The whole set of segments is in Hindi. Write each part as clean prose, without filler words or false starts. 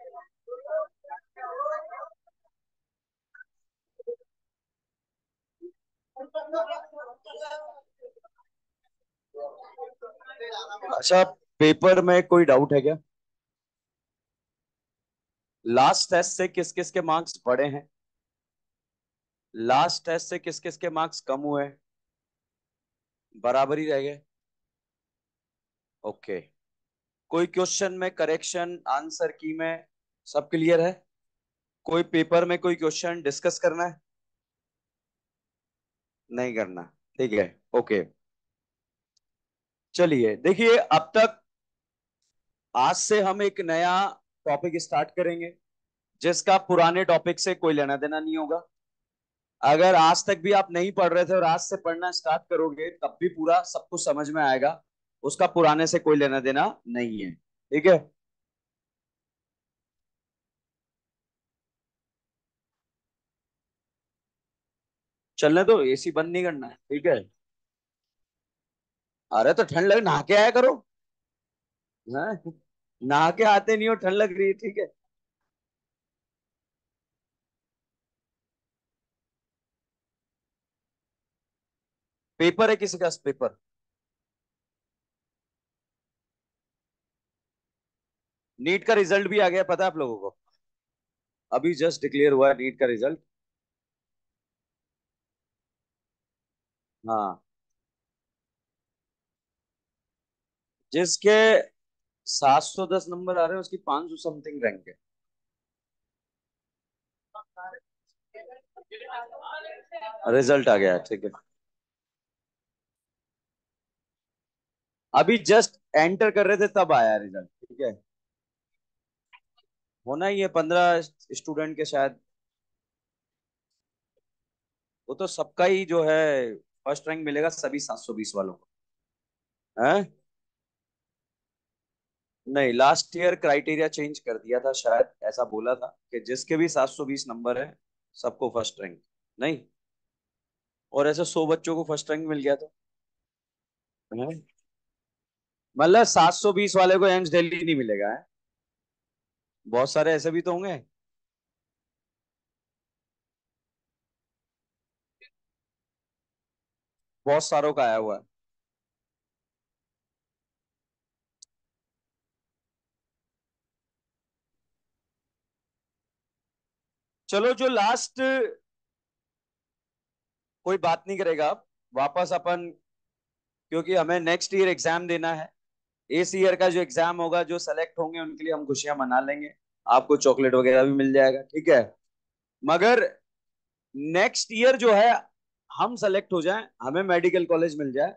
अच्छा, पेपर में कोई डाउट है क्या? लास्ट टेस्ट से किस किस के मार्क्स बढ़े हैं? लास्ट टेस्ट से किस किस के मार्क्स कम हुए हैं? बराबर ही रह गए? ओके। कोई क्वेश्चन में करेक्शन आंसर की में सब क्लियर है? कोई पेपर में कोई क्वेश्चन डिस्कस करना है? नहीं करना? ठीक है। ओके। चलिए देखिए, अब तक आज से हम एक नया टॉपिक स्टार्ट करेंगे जिसका पुराने टॉपिक से कोई लेना देना नहीं होगा। अगर आज तक भी आप नहीं पढ़ रहे थे और आज से पढ़ना स्टार्ट करोगे तब भी पूरा सब कुछ समझ में आएगा। उसका पुराने से कोई लेना देना नहीं है। ठीक है। चलने दो, एसी बंद नहीं करना है, ठीक है। अरे तो ठंड लग, नहा के आया करो। हाँ? नहा के आते नहीं हो, ठंड लग रही है, ठीक है। पेपर है किसी का पेपर? नीट का रिजल्ट भी आ गया, पता है आप लोगों को? अभी जस्ट डिक्लेयर हुआ है नीट का रिजल्ट। हाँ। जिसके 710 नंबर आ रहे हैं उसकी 500 समथिंग रैंक है। रिजल्ट आ गया है, ठीक है। अभी जस्ट एंटर कर रहे थे तब आया रिजल्ट, ठीक है। होना ही है, 15 स्टूडेंट के शायद। वो तो सबका ही जो है फर्स्ट रैंक मिलेगा, सभी 720 वालों को। हैं? नहीं, लास्ट ईयर क्राइटेरिया चेंज कर दिया था, शायद ऐसा बोला था कि जिसके भी 720 नंबर है सबको फर्स्ट रैंक। नहीं। और ऐसे 100 बच्चों को फर्स्ट रैंक मिल गया तो। हैं? मतलब 720 वाले को एम्स दिल्ली नहीं मिलेगा है? बहुत सारे ऐसे भी तो होंगे। बहुत सारों का आया हुआ है। चलो, जो लास्ट, कोई बात नहीं करेगा अब। वापस अपन, क्योंकि हमें नेक्स्ट ईयर एग्जाम देना है। इस ईयर का जो एग्जाम होगा, जो सेलेक्ट होंगे उनके लिए हम खुशियां मना लेंगे। आपको चॉकलेट वगैरह भी मिल जाएगा, ठीक है। मगर नेक्स्ट ईयर जो है, हम सेलेक्ट हो जाएं, हमें मेडिकल कॉलेज मिल जाए,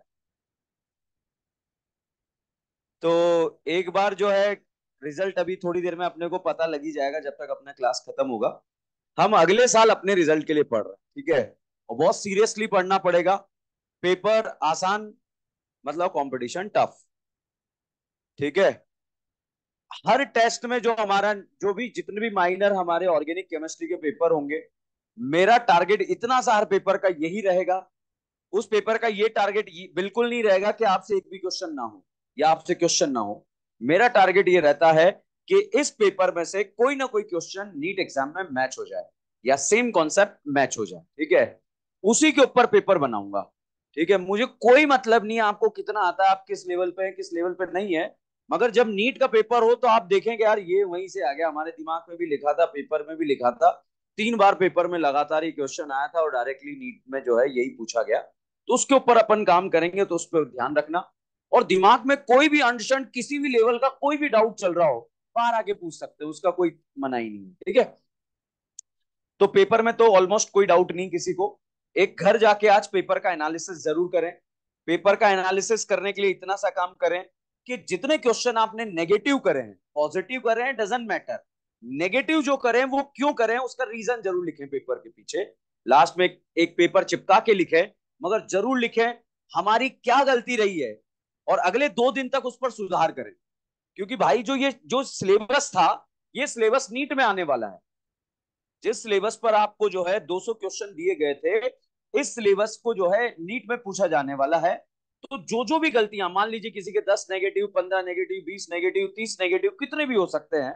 तो एक बार जो है रिजल्ट अभी थोड़ी देर में अपने को पता लग ही जाएगा, जब तक अपना क्लास खत्म होगा। हम अगले साल अपने रिजल्ट के लिए पढ़ रहे हैं, ठीक है। और बहुत सीरियसली पढ़ना पड़ेगा। पेपर आसान, मतलब कंपटीशन टफ। ठीक है। हर टेस्ट में जो हमारा, जो भी जितने भी माइनर हमारे ऑर्गेनिक केमिस्ट्री के पेपर होंगे, मेरा टारगेट इतना सा हर पेपर का यही रहेगा। उस पेपर का ये टारगेट बिल्कुल नहीं रहेगा कि आपसे एक भी क्वेश्चन ना हो या आपसे क्वेश्चन ना हो। मेरा टारगेट ये रहता है कि इस पेपर में से कोई ना कोई क्वेश्चन नीट एग्जाम में मैच हो जाए या सेम कॉन्सेप्ट मैच हो जाए, ठीक है। उसी के ऊपर पेपर बनाऊंगा। ठीक है, मुझे कोई मतलब नहीं है आपको कितना आता है, आप किस लेवल पे है किस लेवल पे नहीं है। मगर जब नीट का पेपर हो तो आप देखेंगे यार, ये वहीं से आ गया, हमारे दिमाग में भी लिखा था, पेपर में भी लिखा था। 3 बार पेपर में लगातार ये क्वेश्चन आया था और डायरेक्टली नीट में जो है यही पूछा गया। तो उसके ऊपर अपन काम करेंगे, तो उस पर ध्यान रखना। और दिमाग में कोई भी अनशन, किसी भी लेवल का कोई भी डाउट चल रहा हो, बाहर आके पूछ सकते हो, उसका कोई मना ही नहीं है, ठीक है। तो पेपर में तो ऑलमोस्ट कोई डाउट नहीं किसी को। एक घर जाके आज पेपर का एनालिसिस जरूर करें। पेपर का एनालिसिस करने के लिए इतना सा काम करें कि जितने क्वेश्चन आपने नेगेटिव करे हैं, पॉजिटिव करे हैं, डजेंट मैटर। नेगेटिव जो करें वो क्यों करें, उसका रीजन जरूर लिखें पेपर के पीछे। लास्ट में एक पेपर चिपका के लिखें, मगर जरूर लिखें हमारी क्या गलती रही है, और अगले 2 दिन तक उस पर सुधार करें। क्योंकि भाई जो ये जो सिलेबस था, ये सिलेबस नीट में आने वाला है। जिस सिलेबस पर आपको जो है 200 क्वेश्चन दिए गए थे, इस सिलेबस को जो है नीट में पूछा जाने वाला है। तो जो जो भी गलतियां, मान लीजिए किसी के 10 नेगेटिव, 15 नेगेटिव, 20 नेगेटिव, 30 नेगेटिव, कितने भी हो सकते हैं।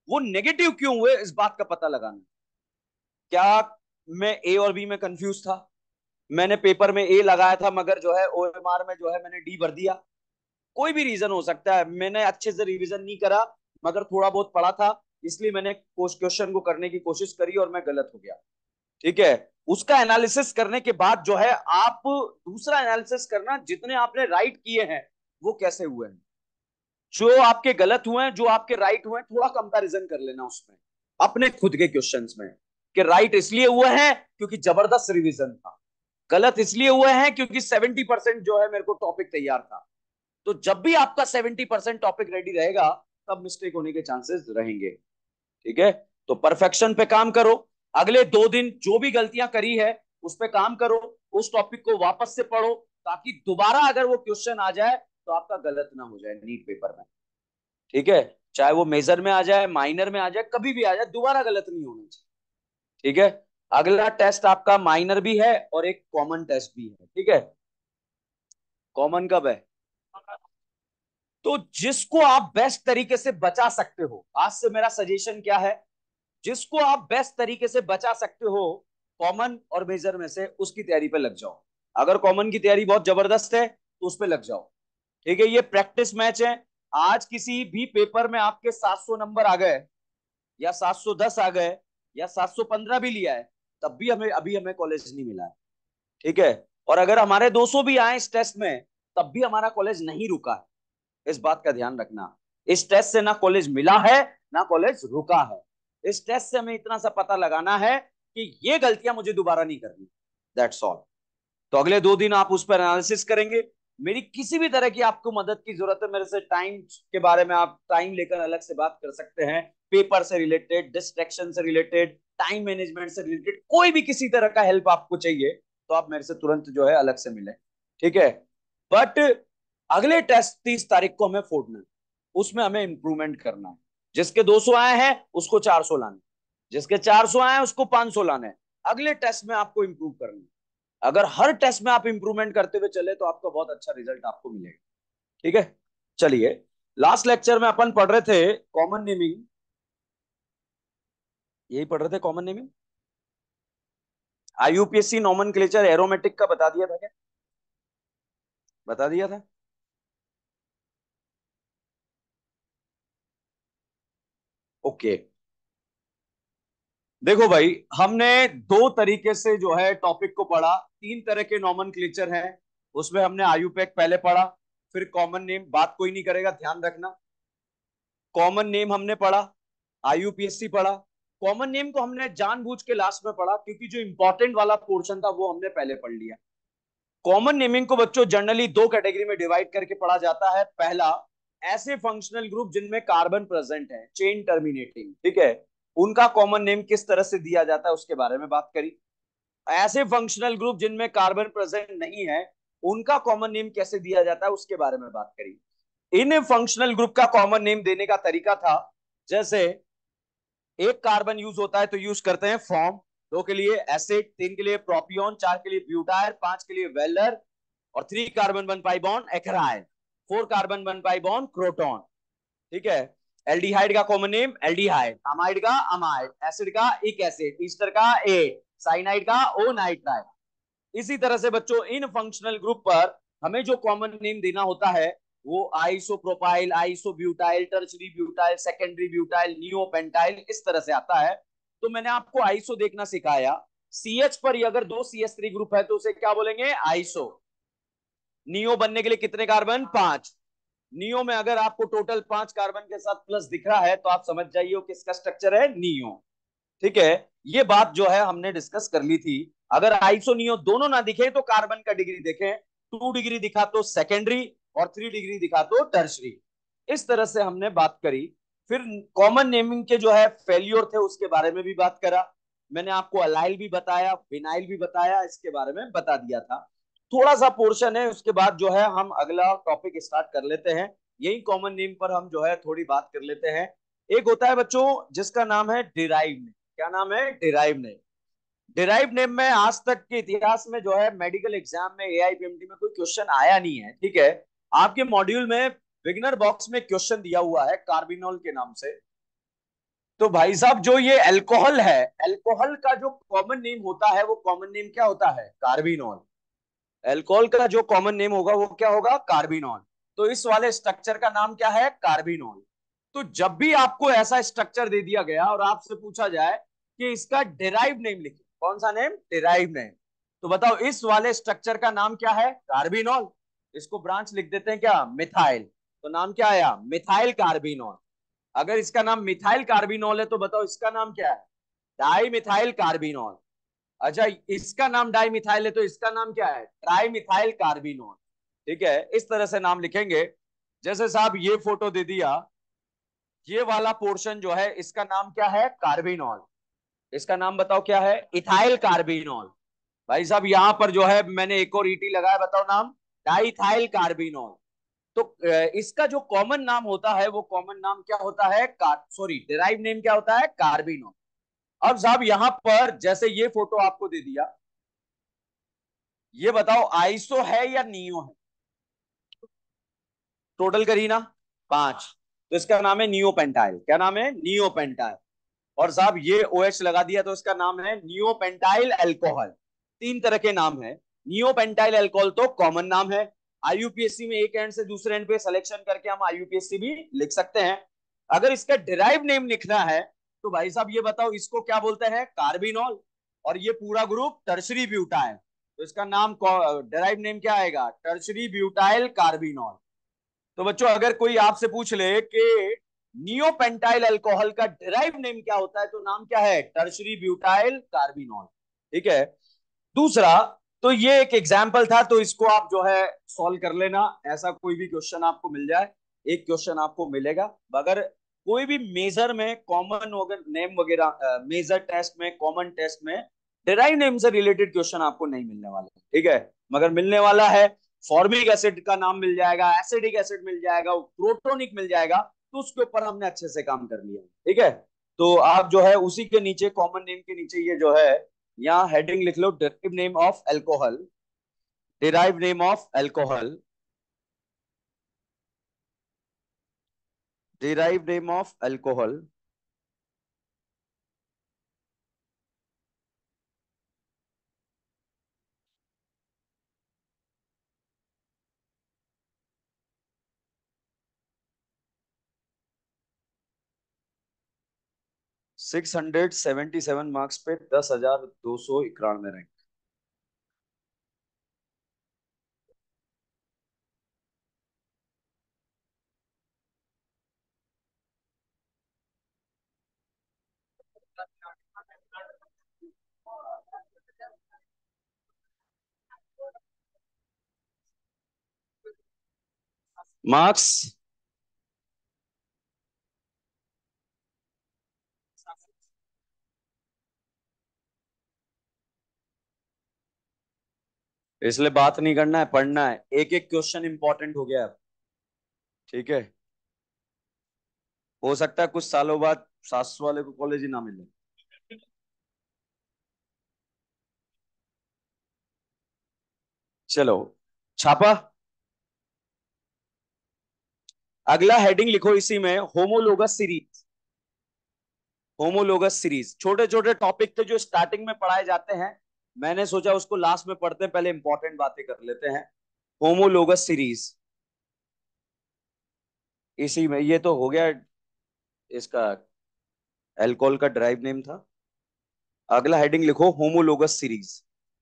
वो नेगेटिव क्यों हुए इस बात का पता लगाना। क्या मैं ए और बी में कंफ्यूज था, मैंने पेपर में ए लगाया था मगर जो है ओएमआर में जो है मैंने डी भर दिया, कोई भी रीजन हो सकता है। मैंने अच्छे से रिवीजन नहीं करा मगर थोड़ा बहुत पढ़ा था, इसलिए मैंने क्वेश्चन को करने की कोशिश करी और मैं गलत हो गया। ठीक है, उसका एनालिसिस करने के बाद जो है आप दूसरा एनालिसिस करना, जितने आपने राइट किए हैं वो कैसे हुए हैं, जो आपके गलत हुए हैं जो आपके राइट हुए हैं, थोड़ा कंपैरिजन कर लेना उसमें अपने खुद के क्वेश्चंस में, कि राइट इसलिए हुए हैं क्योंकि जबरदस्त रिवीजन था, गलत इसलिए हुए हैं क्योंकि 70% जो है मेरे को टॉपिक तैयार था। तो जब भी आपका 70% टॉपिक रेडी रहेगा तब मिस्टेक होने के चांसेस रहेंगे। ठीक है, तो परफेक्शन पे काम करो, अगले 2 दिन जो भी गलतियां करी है उस पे काम करो, उस टॉपिक को वापस से पढ़ो, ताकि दोबारा अगर वो क्वेश्चन आ जाए तो आपका गलत ना हो जाए नीट पेपर में। ठीक है, चाहे वो मेजर में आ जाए माइनर में आ जाए कभी भी आ जाए, दोबारा गलत नहीं होना चाहिए। ठीक है, अगला टेस्ट आपका माइनर भी है और एक कॉमन टेस्ट भी है। ठीक है, कॉमन कब है? तो जिसको आप बेस्ट तरीके से बचा सकते हो, आज से मेरा सजेशन क्या है, जिसको आप बेस्ट तरीके से बचा सकते हो कॉमन और मेजर में से, उसकी तैयारी पे लग जाओ। अगर कॉमन की तैयारी बहुत जबरदस्त है तो उस पे लग जाओ। ठीक है, ये प्रैक्टिस मैच है। आज किसी भी पेपर में आपके 700 नंबर आ गए या 710 आ गए या 715 भी लिया है, तब भी हमें अभी हमें कॉलेज नहीं मिला है। ठीक है, और अगर हमारे 200 भी आए इस टेस्ट में तब भी हमारा कॉलेज नहीं रुका है। इस बात का ध्यान रखना, इस टेस्ट से ना कॉलेज मिला है ना कॉलेज रुका है। इस टेस्ट से हमें इतना सा पता लगाना है कि ये गलतियां मुझे दोबारा नहीं करनी, दैट्स ऑल। तो अगले 2 दिन आप उस पर एनालिसिस करेंगे। मेरी किसी भी तरह की आपको मदद की जरूरत है, मेरे से टाइम के बारे में आप टाइम लेकर अलग से बात कर सकते हैं, पेपर से रिलेटेड, डिस्ट्रैक्शन से रिलेटेड, टाइम मैनेजमेंट से रिलेटेड, कोई भी किसी तरह का हेल्प आपको चाहिए तो आप मेरे से तुरंत जो है अलग से मिले। ठीक है, बट अगले टेस्ट 30 तारीख को हमें फोड़ना है, उसमें हमें इंप्रूवमेंट करना है। जिसके 200 आए हैं उसको 400 लाने, जिसके 400 आए हैं उसको 500 लाने। अगले टेस्ट में आपको इंप्रूव करना है। अगर हर टेस्ट में आप इंप्रूवमेंट करते हुए चले तो आपका बहुत अच्छा रिजल्ट आपको मिलेगा। ठीक है, चलिए, लास्ट लेक्चर में अपन पढ़ रहे थे कॉमन नेमिंग, यही पढ़ रहे थे common naming. IUPAC nomenclature aromatic का बता दिया था क्या? बता दिया था। ओके, देखो भाई, हमने 2 तरीके से जो है टॉपिक को पढ़ा, 3 तरह के नॉमेनक्लेचर हैं। उसमें हमने आयुपेक पहले पढ़ा, फिर कॉमन नेम, बात कोई नहीं करेगा ध्यान रखना। कॉमन नेम हमने पढ़ा, आईयूपीएससी पढ़ा। कॉमन नेम को हमने जानबूझ के लास्ट में पढ़ा क्योंकि जो इंपॉर्टेंट वाला पोर्शन था वो हमने पहले पढ़ लिया। कॉमन नेमिंग को बच्चों जनरली 2 कैटेगरी में डिवाइड करके पढ़ा जाता है। पहला, ऐसे फंक्शनल ग्रुप जिनमें कार्बन प्रेजेंट है, चेन टर्मिनेटिंग। ठीक है, उनका कॉमन नेम किस तरह से दिया जाता है उसके बारे में बात करी। ऐसे फंक्शनल ग्रुप जिनमें कार्बन प्रेजेंट नहीं है, उनका कॉमन नेम कैसे दिया जाता है उसके बारे में बात करी। इन फंक्शनल ग्रुप का कॉमन नेम देने का तरीका था, जैसे एक कार्बन यूज होता है तो यूज करते हैं फॉर्म, 2 के लिए एसिड, 3 के लिए प्रोपियोन, 4 के लिए ब्यूटाइल, 5 के लिए वेलर, और 3 carbon 1 pi bond acryl, 4 carbon 1 pi bond croton. ठीक है, एल्डिहाइड का कॉमन नेम एल्डिहाइड, अमाइड का अमाइड, एसिड का इक एसिड, ईस्टर का ए, साइनाइड का ओ नाइट्राइड। इसी तरह से बच्चों इन फंक्शनल ग्रुप पर हमें जो कॉमन नेम देना होता है वो isopropyl, isobutyl, tertiary butyl, secondary butyl, neopentyl, इस तरह से आता है। तो मैंने आपको आइसो देखना सिखाया। सीएच पर अगर 2 CH3 ग्रुप है तो उसे क्या बोलेंगे? आइसो। नियो बनने के लिए कितने कार्बन? 5। नियो में अगर आपको टोटल 5 कार्बन के साथ प्लस दिख रहा है तो आप समझ जाइए किसका स्ट्रक्चर है, नियो। ठीक है, ये बात जो है हमने डिस्कस कर ली थी। अगर आइसो नियो दोनों ना दिखे तो कार्बन का डिग्री देखें, 2 डिग्री दिखा तो सेकेंडरी और 3 डिग्री दिखा तो टर्शरी। इस तरह से हमने बात करी। फिर कॉमन नेमिंग के जो है फेल्योर थे उसके बारे में भी बात करा। मैंने आपको अलाइल भी बताया, विनाइल भी बताया, इसके बारे में बता दिया था। थोड़ा सा पोर्शन है, उसके बाद जो है हम अगला टॉपिक स्टार्ट कर लेते हैं। यही कॉमन नेम पर हम जो है थोड़ी बात कर लेते हैं। एक होता है बच्चों जिसका नाम है डिराइव नेम। क्या नाम है? Derive name. डिराइव नेम में आज तक के इतिहास में जो है मेडिकल एग्जाम में, एआईपीएमटी में कोई क्वेश्चन आया नहीं है। ठीक है, आपके मॉड्यूल में बिगनर बॉक्स में क्वेश्चन दिया हुआ है कार्बिनोल के नाम से। तो भाई साहब जो ये अल्कोहल है, अल्कोहल का जो कॉमन नेम होता है वो कॉमन नेम क्या होता है? कार्बिनॉल। अल्कोहल का जो कॉमन नेम होगा वो क्या होगा? कार्बिनॉल। तो इस वाले स्ट्रक्चर का नाम क्या है? कार्बिनॉल। तो जब भी आपको ऐसा स्ट्रक्चर दे दिया गया और आपसे पूछा जाए कि इसका डिराइव नेम लिखिए, कौन सा नेम? Derive name. तो बताओ इस वाले स्ट्रक्चर का नाम क्या है? कार्बिनॉल। इसको ब्रांच लिख देते हैं क्या? मिथाइल। तो नाम क्या आया? Methyl carbinol. अगर इसका नाम मिथाइल कार्बिनॉल है तो बताओ इसका नाम क्या है? Di methyl carbinol. अच्छा, इसका नाम डाई मिथाइल है तो इसका नाम क्या है? Tri methyl carbinol. ठीक है, इस तरह से नाम लिखेंगे। जैसे साहब ये फोटो दे दिया, ये वाला पोर्शन जो है इसका नाम क्या है? कार्बिनॉल। इसका नाम बताओ क्या है? Ethyl carbinol. भाई साहब यहां पर जो है मैंने एक और ईटी लगाया, बताओ नाम? Diethyl carbinol. तो इसका जो कॉमन नाम होता है वो कॉमन नाम क्या होता है? सॉरी, डिराइव नेम क्या होता है? कार्बिनॉल। अब साहब यहां पर जैसे ये फोटो आपको दे दिया, ये बताओ आइसो है या नियो है? टोटल करी ना, पांच। तो इसका नाम है नियोपेंटाइल। क्या नाम है? नियोपेंटाइल। और साहब ये OH लगा दिया तो इसका नाम है नियोपेंटाइल अल्कोहल। तीन तरह के नाम है। नियोपेंटाइल अल्कोहल तो कॉमन नाम है। IUPAC में एक एंड से दूसरे एंड पे सिलेक्शन करके हम IUPAC भी लिख सकते हैं। अगर इसका डिराइव नेम लिखना है तो भाई साहब ये बताओ इसको क्या बोलते हैं? कार्बिनॉल। और ये पूरा ग्रुप टर्शरी ब्यूटाइल। तो इसका नाम डिराइव नेम क्या आएगा? Tertiary butyl carbinol. तो बच्चों अगर कोई आपसे पूछ ले कि नियोपेंटाइल अल्कोहल का डिराइव नेम क्या होता है तो नाम क्या है? Tertiary butyl carbinol. ठीक है। दूसरा, तो ये एक एग्जाम्पल था तो इसको आप जो है सॉल्व कर लेना। ऐसा कोई भी क्वेश्चन आपको मिल जाए, एक क्वेश्चन आपको मिलेगा। अगर कोई भी मेजर में कॉमन नेम वगैरह, मेजर टेस्ट में, कॉमन टेस्ट में डिराइव नेम से रिलेटेड क्वेश्चन आपको नहीं मिलने वाला है। ठीक है। मगर मिलने वाला है, फॉर्मिक एसिड का नाम मिल जाएगा, एसिडिक एसिड मिल जाएगा, प्रोटोनिक मिल जाएगा। तो उसके ऊपर हमने अच्छे से काम कर लिया। ठीक है। तो आप जो है उसी के नीचे, कॉमन नेम के नीचे ये जो है यहाँ हेडिंग लिख लो, derive name of alcohol. Derive name of alcohol. Derive name of alcohol. 677 marks पे 10,291 रैंक। मार्क्स इसलिए बात नहीं करना है, पढ़ना है। एक एक क्वेश्चन इंपॉर्टेंट हो गया अब। ठीक है। हो सकता है कुछ सालों बाद 700 वाले को कॉलेज ही ना मिले। चलो, छापा। अगला हेडिंग लिखो इसी में, होमोलोगस सीरीज। होमोलोगस सीरीज छोटे छोटे टॉपिक थे जो स्टार्टिंग में पढ़ाए जाते हैं। मैंने सोचा उसको लास्ट में पढ़ते हैं, पहले इंपॉर्टेंट बातें कर लेते हैं। होमोलोगस सीरीज, इसी में ये तो हो गया इसका, अल्कोहल का ड्राइव नेम था। अगला हेडिंग लिखो होमोलोगस सीरीज।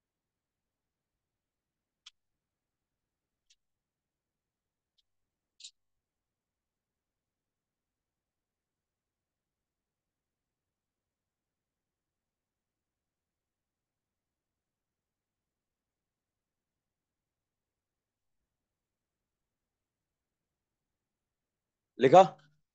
लिखा?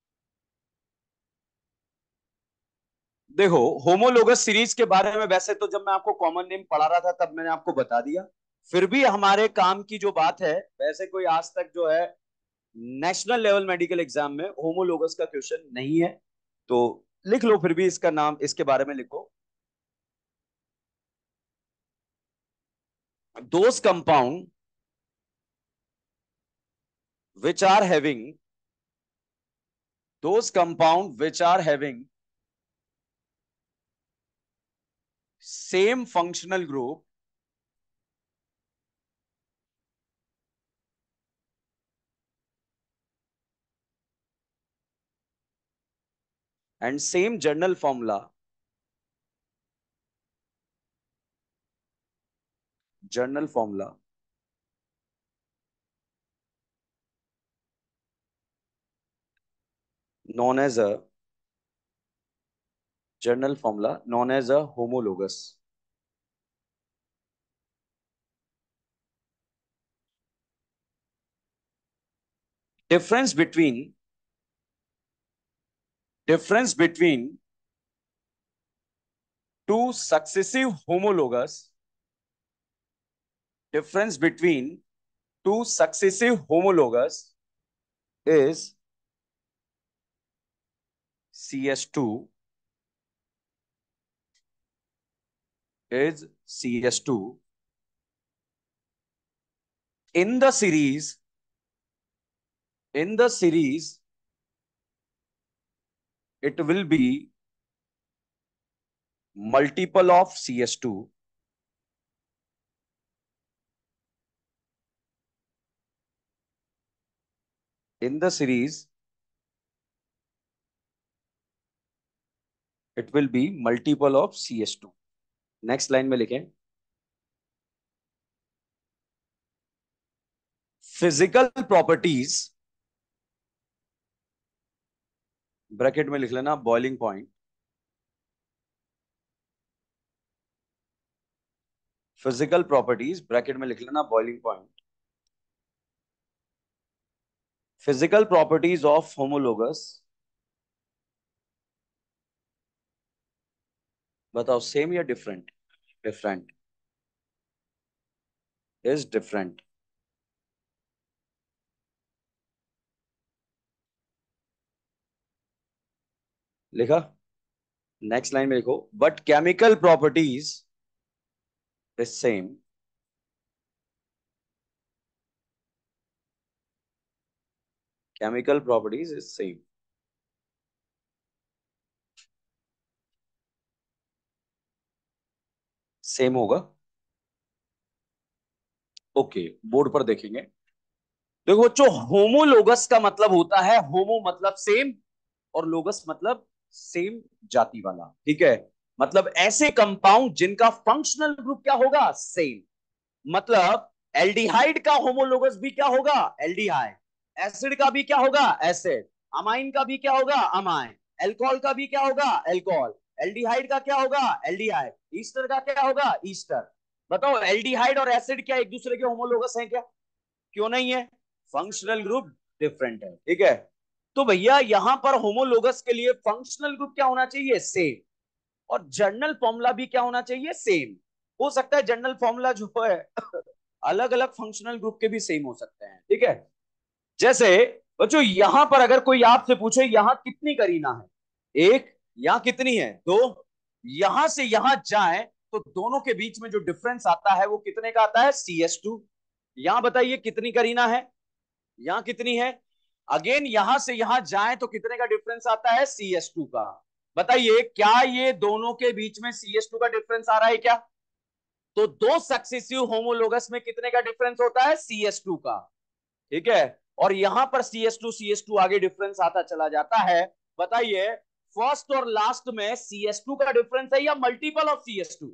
देखो, होमोलोगस सीरीज के बारे में वैसे तो जब मैं आपको कॉमन नेम पढ़ा रहा था तब मैंने आपको बता दिया। फिर भी हमारे काम की जो बात है, वैसे कोई आज तक जो है नेशनल लेवल मेडिकल एग्जाम में होमोलोगस का क्वेश्चन नहीं है। तो लिख लो फिर भी इसका नाम, इसके बारे में लिखो। Those compound which are having those compound which are having same functional group and same general formula, general formula known as a journal formula known as a homologous. Difference between difference between two successive homologous difference between two successive homologous is CS2 is CS2 in the series it will be multiple of CS2 in the series it will be multiple of CS2. Next line में लिखें फिजिकल प्रॉपर्टीज, ब्रैकेट में लिख लेना boiling point, physical properties bracket में लिख लेना boiling point, physical properties of homologous, बताओ सेम या डिफरेंट? Different is different. लिखा? नेक्स्ट लाइन में लिखो but chemical properties is same, chemical properties is same. Same होगा, ओके बोर्ड पर देखेंगे। देखो बच्चों होमोलोगस का मतलब होता है, होमो मतलब सेम और लोगस मतलब सेम जाति वाला, ठीक है। मतलब ऐसे कंपाउंड जिनका फंक्शनल ग्रुप क्या होगा? सेम। मतलब एल्डिहाइड का होमोलोगस भी क्या होगा? एल्डिहाइड। एसिड का भी क्या होगा? एसिड। अमाइन का भी क्या होगा? अमाइन। एल्कोहल का भी क्या होगा? एल्कोहल। एल्डिहाइड का क्या होगा? एल्डिहाइड। ईस्टर का क्या होगा? ईस्टर। बताओ एल्डिहाइड और एसिड क्या एक दूसरे के होमोलोगस हैं क्या? क्यों नहीं है? फंक्शनल ग्रुप डिफरेंट है, ठीक है। तो भैया यहां पर होमोलोगस के लिए फंक्शनल ग्रुप क्या होना चाहिए? सेम। और जर्नल फॉर्मूला भी क्या होना चाहिए? सेम। हो सकता है जर्नल फॉर्मूला जो है अलग अलग फंक्शनल ग्रुप के भी सेम हो सकते हैं, ठीक है। जैसे बच्चों यहां पर अगर कोई आपसे पूछे यहां कितनी करीना है? एक। यहां कितनी है? दो। यहां से यहां जाए तो दोनों के बीच में जो डिफरेंस आता है वो कितने का आता है? CS2। यहां बताइए कितनी करीना है? यहां कितनी है? अगेन यहां से यहां जाए तो कितने का डिफरेंस आता है? CS2 का। बताइए क्या ये दोनों के बीच में CS2 का डिफरेंस आ रहा है क्या? तो दो सक्सेसिव होमोलोगस में कितने का डिफरेंस होता है? CS2 का, ठीक है। और यहां पर CS2 आगे डिफरेंस आता चला जाता है। बताइए फर्स्ट और लास्ट में CS2 का डिफरेंस है या मल्टीपल ऑफ CS2?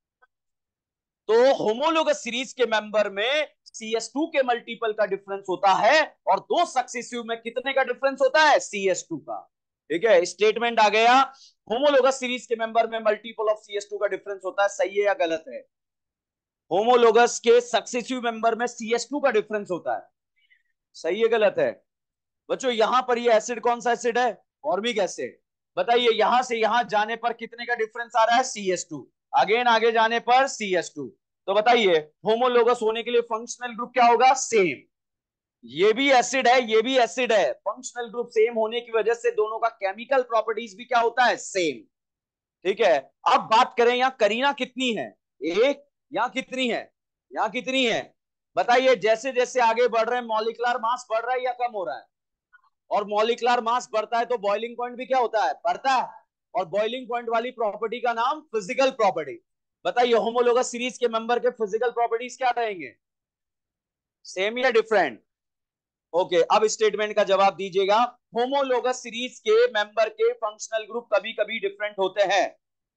तो होमोलोगस सीरीज के मेंबर में CS2 के मल्टीपल का डिफरेंस होता है और दो सक्सेसिव में कितने का डिफरेंस होता है? CS2 का, ठीक है। स्टेटमेंट आ गया होमोलोगस सीरीज के मेंबर में मल्टीपल ऑफ CS2 का डिफरेंस होता है, सही है या गलत है? होमोलोगस के सक्सेसिव मेंबर में CS2 का डिफरेंस होता है, सही है गलत है? बच्चों यहां पर ये एसिड कौन सा एसिड है? Formic acid. बताइए यहां से यहां जाने पर कितने का डिफरेंस आ रहा है? CS2। अगेन आगे जाने पर CS2। तो बताइए होमोलोगस होने के लिए फंक्शनल ग्रुप क्या होगा? सेम। ये भी एसिड है, ये भी एसिड है, फंक्शनल ग्रुप सेम होने की वजह से दोनों का केमिकल प्रॉपर्टीज भी क्या होता है? सेम, ठीक है। अब बात करें यहां करीना कितनी है? एक। यहां कितनी है? यहां कितनी है? बताइए जैसे जैसे आगे बढ़ रहे हैं मॉलिक्यूलर मास बढ़ रहा है या कम हो रहा है? और मॉलिक्यूलर मास बढ़ता है तो बॉइलिंग पॉइंट भी क्या होता है? बढ़ता है। और बॉइलिंग पॉइंट वाली प्रॉपर्टी का नाम फिजिकल प्रॉपर्टी। बताइए होमोलोगस सीरीज के मेंबर के फिजिकल प्रॉपर्टीज क्या रहेंगे, सेम या डिफरेंट? ओके, अब स्टेटमेंट का जवाब दीजिएगा। होमोलोगस सीरीज के मेंबर के फंक्शनल ग्रुप कभी कभी डिफरेंट होते हैं।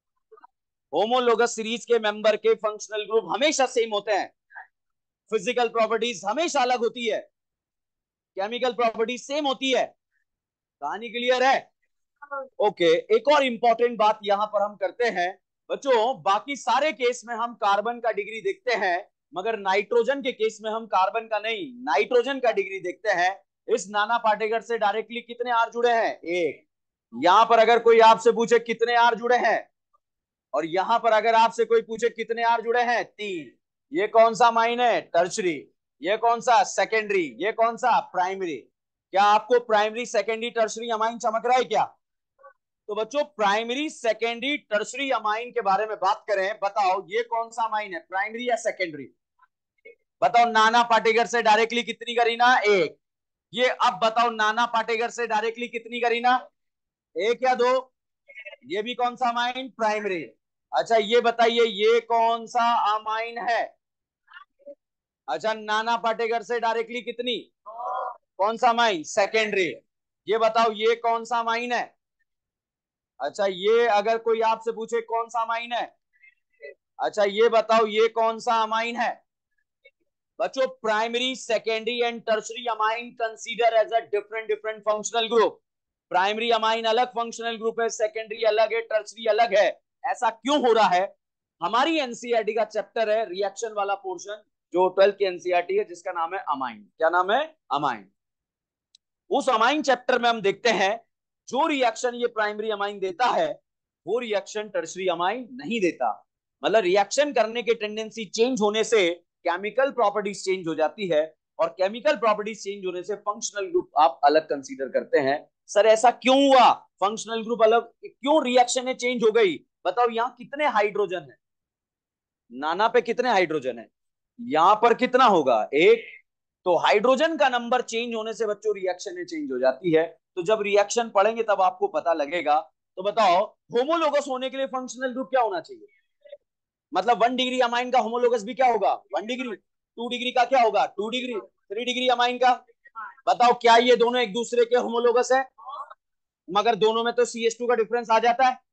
होमोलोगस सीरीज के मेंबर के फंक्शनल ग्रुप हमेशा सेम होते हैं, फिजिकल प्रॉपर्टीज हमेशा अलग होती है, केमिकल प्रॉपर्टीज सेम होती है। कहानी क्लियर है? ओके, एक और इंपॉर्टेंट बात यहां पर हम करते हैं बच्चों, बाकी सारे केस में हम कार्बन का डिग्री देखते हैं, मगर नाइट्रोजन के केस में हम कार्बन का नहीं, नाइट्रोजन का डिग्री देखते हैं। इस नाना पार्टिकल से डायरेक्टली कितने आर जुड़े हैं, एक। यहां पर अगर कोई आपसे पूछे कितने आर जुड़े हैं, और यहां पर अगर आपसे कोई पूछे कितने आर जुड़े हैं, तीन। ये कौन सा माइन है, टर्शरी। ये कौन सा, सेकेंडरी। ये कौन सा, प्राइमरी। क्या आपको प्राइमरी सेकेंडरी टर्शरी अमाइन चमक रहा है क्या? तो बच्चों प्राइमरी सेकेंडरी टर्शरी अमाइन के बारे में बात करें, बताओ ये कौन सा अमाइन है, प्राइमरी या सेकेंडरी? बताओ नाना पाटेकर से डायरेक्टली कितनी करीना, एक। ये अब बताओ नाना पाटेकर से डायरेक्टली कितनी करीना, एक या दो? ये भी कौन सा अमाइन, प्राइमरी। अच्छा ये बताइए ये कौन सा अमाइन है? अच्छा नाना पाटेकर से डायरेक्टली कितनी, कौन सा अमाइन, सेकेंडरी। ये बताओ ये कौन सा अमाइन है? अच्छा ये अगर कोई आपसे पूछे कौन सा अमाइन है, अच्छा ये बताओ ये कौन सा अमाइन है? बच्चों primary secondary and tertiary amine consider as a different different functional group. Primary amine अलग फंक्शनल ग्रुप है, सेकेंडरी अलग है, टर्शरी अलग है। ऐसा क्यों हो रहा है? हमारी एनसीईआरटी का चैप्टर है रिएक्शन वाला पोर्शन, जो 12th की एनसीईआरटी है, जिसका नाम है अमाइन। क्या नाम है, अमाइन। उस अमाइन चैप्टर में हम देखते हैं जो रिएक्शन ये प्राइमरी अमाइन देता है वो रिएक्शन टर्शरी अमाइन नहीं देता। मतलब रिएक्शन करने के टेंडेंसी चेंज होने से केमिकल प्रॉपर्टीज चेंज हो जाती है, और केमिकल प्रॉपर्टीज चेंज होने से फंक्शनल ग्रुप आप अलग कंसीडर करते हैं। सर ऐसा क्यों हुआ, फंक्शनल ग्रुप अलग क्यों, रिएक्शन चेंज हो गई? बताओ यहाँ कितने हाइड्रोजन है, नाना पे कितने हाइड्रोजन है, यहां पर कितना होगा, एक। तो हाइड्रोजन का नंबर चेंज होने से बच्चों रिएक्शन चेंज हो जाती है। तो जब रिएक्शन पढ़ेंगे तब आपको पता लगेगा। तो बताओ होमोलोगस होने के लिए फंक्शनल ग्रुप क्या होना चाहिए? मतलब 1 डिग्री अमाइन का होमोलोगस भी क्या होगा, 1 डिग्री। 2 डिग्री का क्या होगा, 2 डिग्री। 3 डिग्री अमाइन का, बताओ क्या ये दोनों एक दूसरे के होमोलोगस है? मगर दोनों में तो CH2 का डिफरेंस आ जाता है।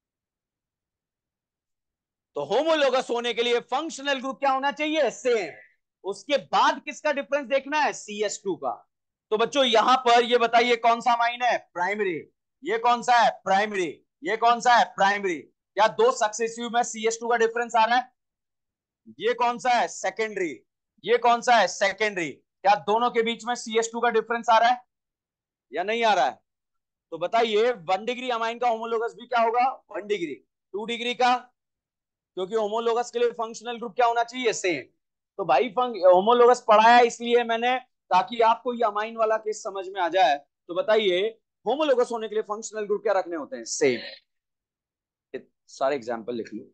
तो होमोलोगस होने के लिए फंक्शनल ग्रुप क्या होना चाहिए, सेम। उसके बाद किसका डिफरेंस देखना है, CH2 का। तो बच्चों यहां पर ये बताइए कौन सा अमाइन है, प्राइमरी। ये कौन सा है, प्राइमरी। ये कौन सा है, प्राइमरी। क्या दो सक्सेसिव में CH2 का डिफरेंस आ रहा है? ये कौन सा है, सेकेंडरी। ये कौन सा है, सेकेंडरी। क्या दोनों के बीच में CH2 का डिफरेंस आ रहा है या नहीं आ रहा है? तो बताइए 1 डिग्री अमाइन का होमोलोगस भी क्या होगा, 1 डिग्री। 2 डिग्री का, क्योंकि होमोलोगस के लिए फंक्शनल ग्रुप क्या होना चाहिए, सेम। तो भाई होमोलोगस पढ़ाया इसलिए मैंने, ताकि आपको ये अमाइन वाला केस समझ में आ जाए। तो बताइए होमोलोगस होने के लिए फंक्शनल ग्रुप क्या रखने होते हैं, सेम। सारे एग्जांपल लिख लो।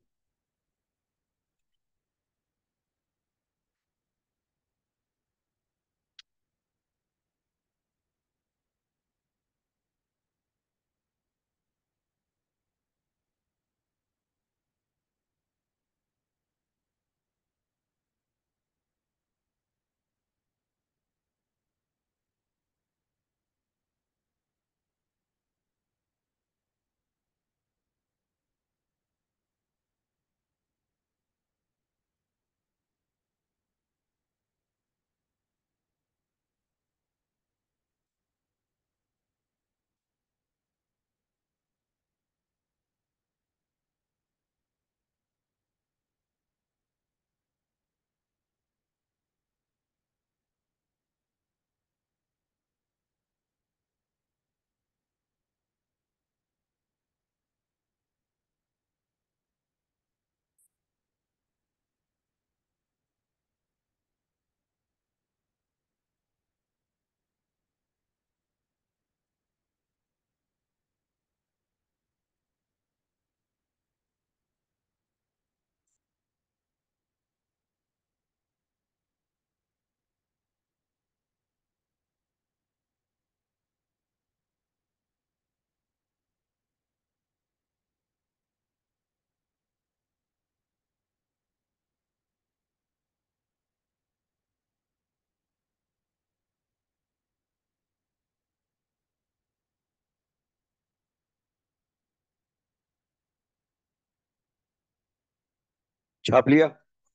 छाप लिया।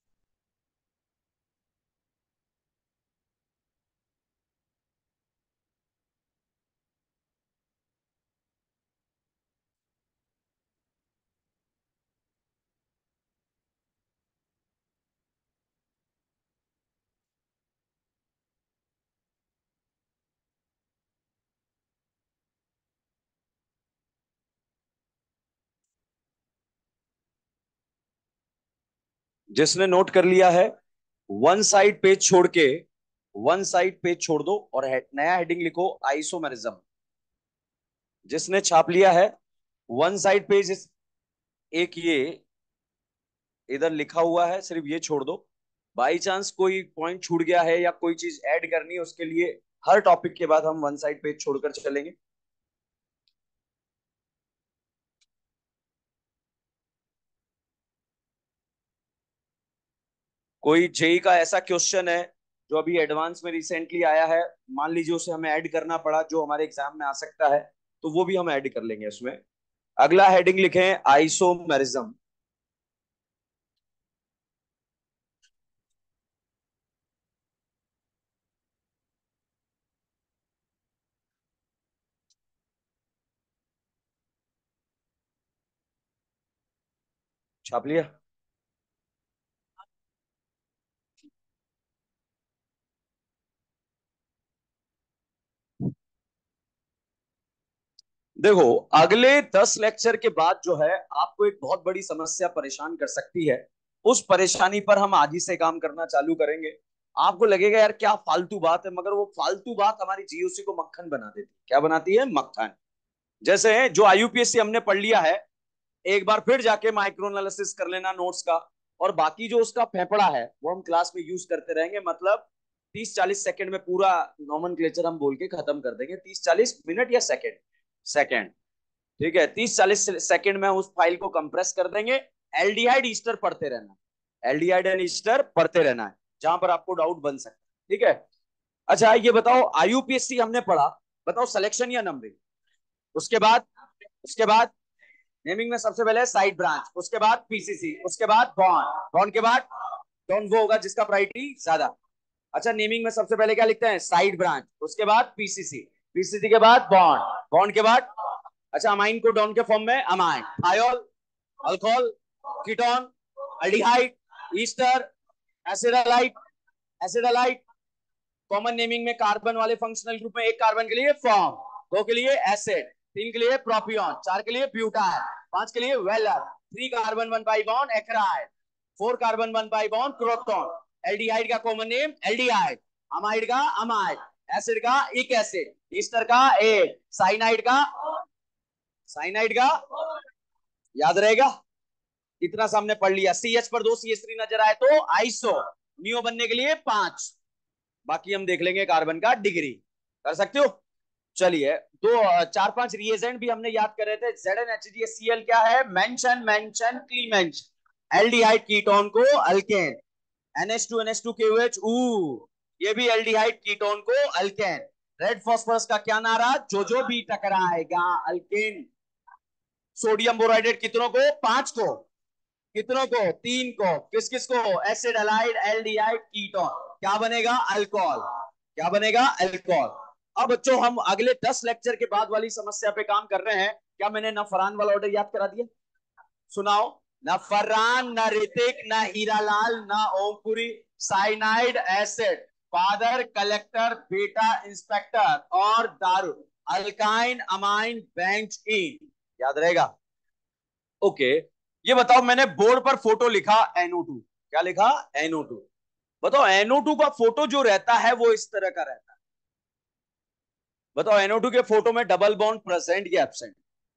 जिसने नोट कर लिया है, वन साइड पेज छोड़ के, वन साइड पेज छोड़ दो और नया हेडिंग लिखो, आइसोमेरिज्म। जिसने छाप लिया है, वन साइड पेज, एक ये इधर लिखा हुआ है, सिर्फ ये छोड़ दो। बाई चांस कोई पॉइंट छूट गया है या कोई चीज ऐड करनी है, उसके लिए हर टॉपिक के बाद हम वन साइड पेज छोड़कर चलेंगे। कोई जेई का ऐसा क्वेश्चन है जो अभी एडवांस में रिसेंटली आया है, मान लीजिए उसे हमें ऐड करना पड़ा, जो हमारे एग्जाम में आ सकता है, तो वो भी हम ऐड कर लेंगे इसमें। अगला हेडिंग लिखें, आइसोमेरिज्म। छाप लिया। देखो, अगले 10 लेक्चर के बाद जो है आपको एक बहुत बड़ी समस्या परेशान कर सकती है। उस परेशानी पर हम आज ही से काम करना चालू करेंगे। आपको लगेगा यार क्या फालतू बात है, मगर वो फालतू बात हमारी जीओसी को मक्खन बना देती है। क्या बनाती है? मक्खन। जैसे जो आईयूपीएससी हमने पढ़ लिया है, एक बार फिर जाके माइक्रो एनालिसिस कर लेना नोट्स का, और बाकी जो उसका फेफड़ा है वो हम क्लास में यूज करते रहेंगे। मतलब 30-40 सेकंड में पूरा नॉमेनक्लेचर हम बोल के खत्म कर देंगे। 30-40 मिनट या सेकंड, सेकंड, ठीक है। 30-40 सेकंड में उस फाइल को कंप्रेस कर देंगे। एल्डिहाइड ईस्टर पढ़ते रहना है, एल्डिहाइड एंड ईस्टर पढ़ते रहना है, जहां पर आपको डाउट बन सकता है, ठीक है। अच्छा ये बताओ, आईयूपीएससी हमने पढ़ा, बताओ सिलेक्शन या नंबरिंग? उसके बाद, उसके बाद नेमिंग में सबसे पहले साइड ब्रांच, उसके बाद पीसीसी, उसके बाद बॉन्ड, बॉन्ड के बाद डॉन, वो होगा जिसका प्रायोरिटी ज्यादा। अच्छा, नेमिंग में सबसे पहले क्या लिखते हैं? साइड ब्रांच, उसके बाद पीसीसी, पीसीसी के बाद बॉन्ड, बॉन्ड के बाद, अच्छा अमाइन को डॉन के फॉर्म में amine, thiol, alcohol, ketone, aldehyde, ester, acid halide, acid halide. Common naming में कार्बन वाले फंक्शनल ग्रुप में एक कार्बन के लिए फॉर्म, दो के लिए एसिड, तीन के लिए प्रोपियन, चार के लिए ब्यूटाइल, पांच के लिए valer, three carbon one pi bond acryl, four carbon one pi bond croton. Aldehyde का कॉमन नेम एल्डिहाइड, अमाइड का अमाइड, एसिड का इक एसिड, ईस्टर का एड, साइनाइड का, साइनाइड का, याद रहेगा। इतना सामने पढ़ लिया। सी एच पर दो सी एच थ्री नजर आए तो आइसो, नियो बनने के लिए 5, बाकी हम देख लेंगे कार्बन का डिग्री। कर सकते हो? चलिए, दो 4-5 रिएजेंट भी हमने याद कर रहे थे। ZnHgCl क्या है? मेंशन, मेंशन, क्लीमेंच। एल्डिहाइड कीटोन को अल्केन, NH2NH2KOH ऊ, ये भी एल्डिहाइड कीटोन को अल्केन। रेड फॉस्फोरस का क्या नारा? जो भी टकराएगा अल्केन। सोडियम बोराइडेट कितनों को? 5 को। कितनों को? 3 को। किस किस को? एसिड, एलाइड, एल्डिहाइड, कीटोन। क्या बनेगा? अल्कोहल। क्या बनेगा? अल्कोहल। अब बच्चों हम अगले 10 लेक्चर के बाद वाली समस्या पे काम कर रहे हैं। क्या मैंने न फरहान वाला ऑर्डर याद करा दिया? सुनाओ। न फरहान, न ऋतिक, न हीरालाल, न Om Puri. Cyanide acid, father collector बेटा इंस्पेक्टर, और दारू, अल्काइन अमाइन बेंच इन। याद रहेगा? ओके। ये बताओ, मैंने बोर्ड पर फोटो लिखा NO2। क्या लिखा? NO2। बताओ NO2 का फोटो जो रहता है वो इस तरह का रहता है। बताओ NO2 के फोटो में डबल बॉन्ड प्रेजेंट या एब्सेंट?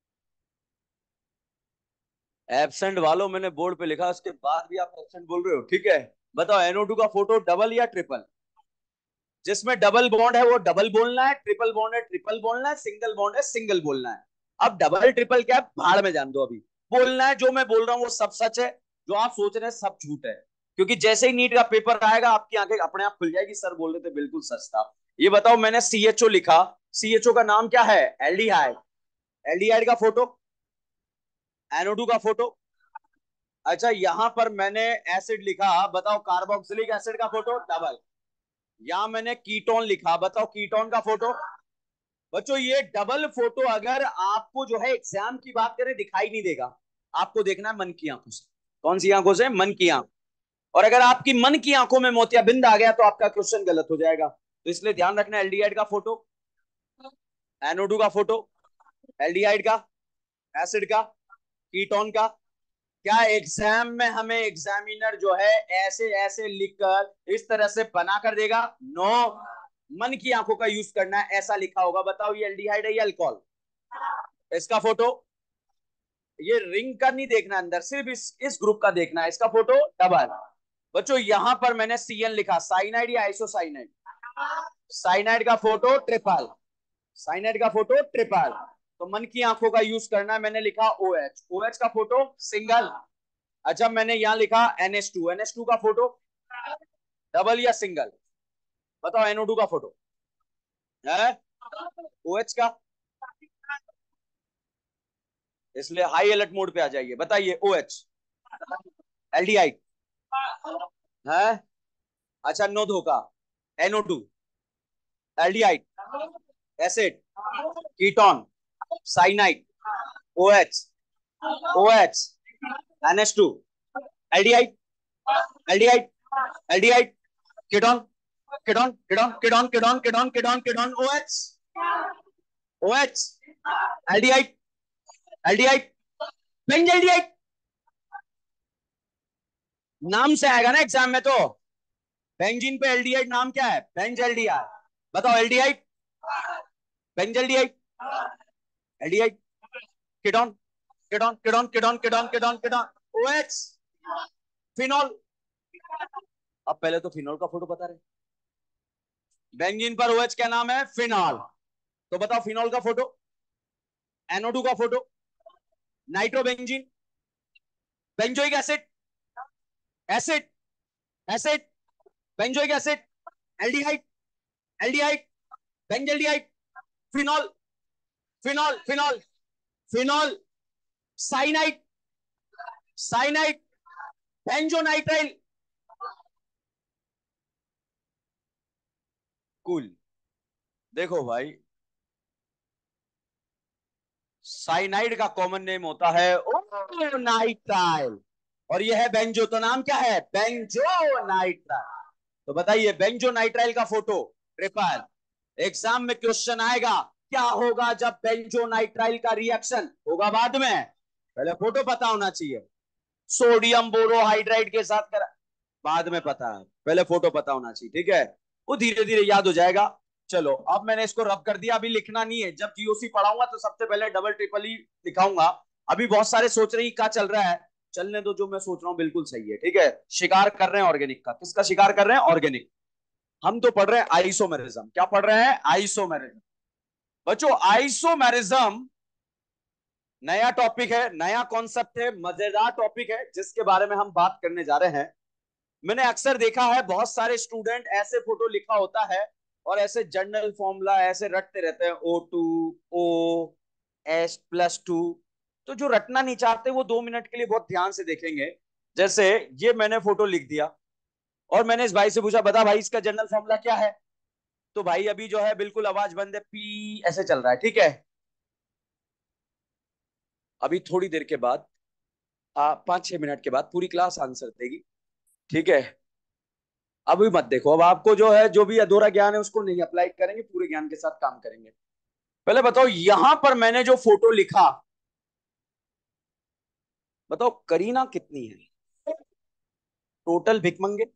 एब्सेंट वालों, मैंने बोर्ड पे लिखा, उसके बाद भी आप एब्सेंट बोल रहे हो, ठीक है। बताओ NO2 का फोटो डबल या ट्रिपल? जिसमें डबल बॉन्ड है वो डबल बोलना है, ट्रिपल बॉन्ड है ट्रिपल बोलना है, सिंगल बॉन्ड है सिंगल बोलना है। अब डबल ट्रिपल क्या है, भाड़ में जान दो। अभी बोलना है जो मैं बोल रहा हूँ वो सब सच है, जो आप सोच रहे हैं सब झूठ है। क्योंकि जैसे ही नीट का पेपर आएगा आपकी आंखें अपने आप खुल जाएगी, सर बोल रहे थे बिल्कुल सच था। ये बताओ, मैंने CHO लिखा, CHO का नाम क्या है? एल्डिहाइड। एल्डिहाइड का फोटो, NO2 का फोटो, अच्छा यहां पर मैंने एसिड लिखा, बताओ कार्बोक्सिलिक एसिड का फोटो डबल। यहां मैंने कीटोन लिखा, बताओ कीटोन का फोटो। बच्चों ये डबल फोटो अगर आपको जो है एग्जाम की बात करें दिखाई नहीं देगा, आपको देखना है मन की आंखों से। कौन सी आंखों से? मन की आंख। और अगर आपकी मन की आंखों में मोतियाबिंद आ गया तो आपका क्वेश्चन गलत हो जाएगा, तो इसलिए ध्यान रखना एल्डिहाइड का फोटो, NO2 का फोटो, एल्डिहाइड का, एसिड का, कीटोन का। क्या एग्जाम में हमें एग्जामिनर जो है ऐसे ऐसे लिखकर इस तरह से बना कर देगा? नो। मन की आंखों का यूज करना है, ऐसा लिखा होगा। बताओ ये एल्डिहाइड है या अल्कोहल? इसका फोटो, ये रिंग का नहीं देखना अंदर, सिर्फ इस ग्रुप का देखना है। इसका फोटो डबल। बच्चों यहां पर मैंने CN लिखा, साइनाइड या आइसोसाइनाइड? साइनाइड का फोटो ट्रिपल, साइनाइड का फोटो ट्रिपल। तो मन की आंखों का यूज करना है, मैंने लिखा OH, OH का फोटो सिंगल। अच्छा मैंने यहां लिखा NH2, NH2 का फोटो डबल या सिंगल? बताओ NO2 का फोटो है, OH का, इसलिए हाई अलर्ट मोड पे आ जाइए। बताइए OH, एल्डिहाइड है। अच्छा नो धोखा, NO2, aldehyde, acid, ketone, cyanide, OH, OH, NH2, aldehyde, aldehyde, aldehyde, ketone, ketone, ketone, ketone, ketone, ketone, ketone, ketone, OH, OH, aldehyde, aldehyde, benzaldehyde. नाम से आएगा ना एग्जाम में तो। बेंजीन पे एल्डिहाइड नाम क्या है? बेंजल्डिहाइड। बताओ aldehyde, benzaldehyde, aldehyde, ketone, ketone, ketone, ketone, ketone, ketone, ketone, OH, phenol. अब पहले तो फिनॉल का फोटो बता रहे। बेंजीन पर OH क्या नाम है? फिनॉल। तो बताओ फिनॉल का फोटो, NO2 का photo, nitrobenzene, benzoic acid, acid, acid, benzoic acid, aldehyde, aldehyde, benzaldehyde, phenol, phenol, phenol, phenol, cyanide, cyanide, benzonitrile. Cool. देखो भाई, साइनाइड का कॉमन नेम होता है ओ नाइट्राइल, और यह है बेंजो, तो नाम क्या है? Benzo nitrile. तो बताइए बेंजो नाइट्राइल का फोटो ट्रिपल। एग्जाम में क्वेश्चन आएगा क्या होगा जब बेंजो नाइट्राइल का रिएक्शन होगा बाद में, पहले फोटो पता होना चाहिए। सोडियम बोरोहाइड्राइड के साथ कर, बाद में पता है, पहले फोटो पता होना चाहिए, ठीक है? वो धीरे धीरे याद हो जाएगा। चलो अब मैंने इसको रब कर दिया, अभी लिखना नहीं है। जब GOC पढ़ाऊंगा तो सबसे पहले डबल ट्रिपल ही दिखाऊंगा। अभी बहुत सारे सोच रहे हैं क्या चल रहा है, चलने दो, जो मैं सोच रहा हूँ बिल्कुल सही है, ठीक है? शिकार कर रहे हैं ऑर्गेनिक का। किसका शिकार कर रहे हैं? ऑर्गेनिक। हम तो पढ़ रहे हैं आइसोमेरिज्म। क्या पढ़ रहे हैं? आइसोमेरिज्म। बच्चों आइसोमेरिज्म नया टॉपिक है, नया कॉन्सेप्ट है, मजेदार टॉपिक है जिसके बारे में हम बात करने जा रहे हैं। मैंने अक्सर देखा है बहुत सारे स्टूडेंट ऐसे फोटो लिखा होता है और ऐसे जनरल फॉर्मूला ऐसे रटते रहते हैं, O2OS+2। तो जो रटना नहीं चाहते वो 2 मिनट के लिए बहुत ध्यान से देखेंगे। जैसे ये मैंने फोटो लिख दिया और मैंने इस भाई से पूछा बता भाई इसका जनरल फॉर्मूला क्या है? तो भाई अभी जो है बिल्कुल आवाज बंद है, पी ऐसे चल रहा है, ठीक है? अभी थोड़ी देर के बाद 5-6 मिनट के बाद पूरी क्लास आंसर देगी, ठीक है? अभी मत देखो, अब आपको जो है जो भी अधूरा ज्ञान है उसको नहीं अप्लाई करेंगे, पूरे ज्ञान के साथ काम करेंगे। पहले बताओ यहां पर मैंने जो फोटो लिखा, बताओ करीना कितनी है टोटल भिकमंगे?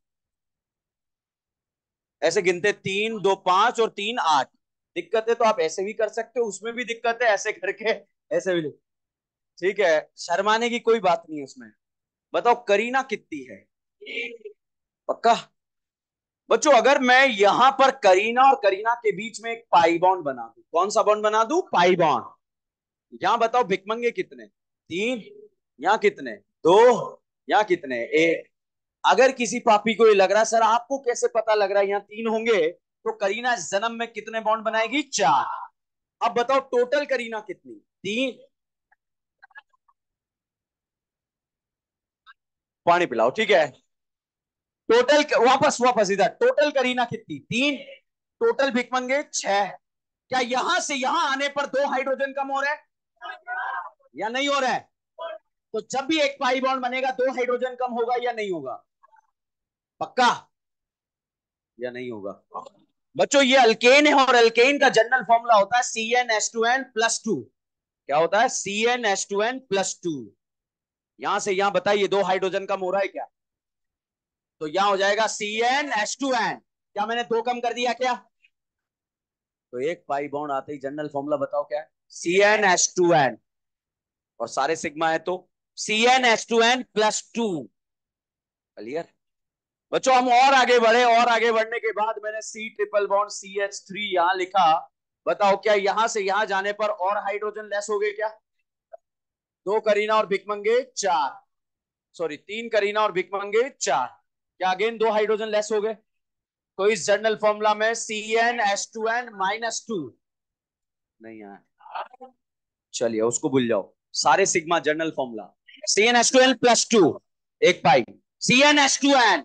ऐसे गिनते 3 2 5 और 3 8। दिक्कत है तो आप ऐसे भी कर सकते हो, उसमें भी दिक्कत है ऐसे करके, ऐसे भी। ठीक है, शर्माने की कोई बात नहीं है उसमें। बताओ करीना कितनी है? पक्का? बच्चों अगर मैं यहां पर करीना और करीना के बीच में एक पाई बॉन्ड बना दूं, कौन सा बॉन्ड बना दूं? Pi bond. यहां बताओ भिकमंगे कितने? 3। यहाँ कितने? 2। यहाँ कितने? 1। अगर किसी पापी को ये लग रहा है सर आपको कैसे पता लग रहा है यहाँ 3 होंगे, तो करीना इस जन्म में कितने बॉन्ड बनाएगी? 4। अब बताओ टोटल करीना कितनी? 3। पानी पिलाओ, ठीक है। टोटल वापस वापस इधर, टोटल करीना कितनी? 3। टोटल भिकमंगे 6। क्या यहां से यहां आने पर 2 हाइड्रोजन कम हो रहा है या नहीं हो रहा है? तो जब भी एक पाई बॉन्ड बनेगा 2 हाइड्रोजन कम होगा या नहीं होगा? पक्का या नहीं होगा? बच्चों ये अल्केन है, और अल्केन का जनरल फॉर्मूला होता है CnH2n+2। क्या होता है? CnH2n+2। यहां से यहां बताइए 2 हाइड्रोजन कम हो रहा है क्या? तो यहां हो जाएगा CnH2n। क्या मैंने 2 कम कर दिया क्या? तो एक पाई बॉन्ड आते ही जनरल फॉर्मूला बताओ क्या है? CnH2n। और सारे सिग्मा है तो CnH2n+2। क्लियर? बच्चों हम और आगे बढ़े, और आगे बढ़ने के बाद मैंने C ट्रिपल बॉन्ड CH3 यहां लिखा। बताओ क्या यहां से यहां जाने पर और हाइड्रोजन लेस हो गए क्या? 2 करीना और भिकमंगे 4। सॉरी 3 करीना और भिकमंगे 4। क्या अगेन 2 हाइड्रोजन लेस हो गए? तो इस जनरल फॉर्मूला में CnH2n-2 नहीं आया। चलिए उसको भूल जाओ। सारे सिग्मा जनरल फॉर्मूला CnH2n+2 एक पाई CnH2n।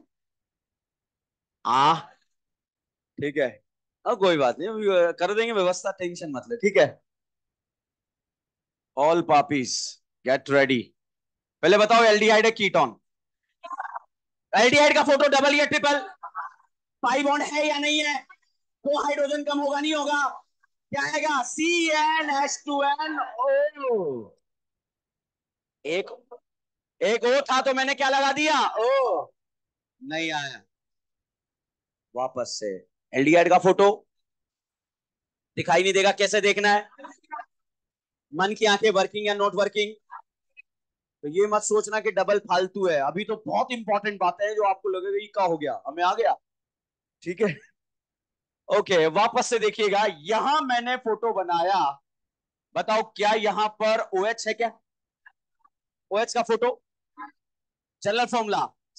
हाँ ठीक है। अब कोई बात नहीं, अभी कर देंगे व्यवस्था, टेंशन मत ले, ठीक है। ऑल पापीज गेट रेडी। पहले बताओ एल्डिहाइड है कीटोन? एल्डिहाइड का फोटो डबल या ट्रिपल? पाई बॉन्ड है या नहीं है? तो हाइड्रोजन कम होगा नहीं होगा? क्या आएगा? CnH2n ओ। एक एक ओ था तो मैंने क्या लगा दिया? ओ। नहीं आया। वापस से एल्डिहाइड का फोटो दिखाई नहीं देगा, कैसे देखना है? मन की आंखें वर्किंग या नॉट वर्किंग? तो ये मत सोचना कि डबल फालतू है, अभी तो बहुत इंपॉर्टेंट बातें हैं जो आपको लगेगा ये क्या हो गया, हमें आ गया। ठीक है। ओके वापस से देखिएगा, यहां मैंने फोटो बनाया। बताओ क्या यहां पर OH है क्या? OH का फोटो जनरल फॉर्मूला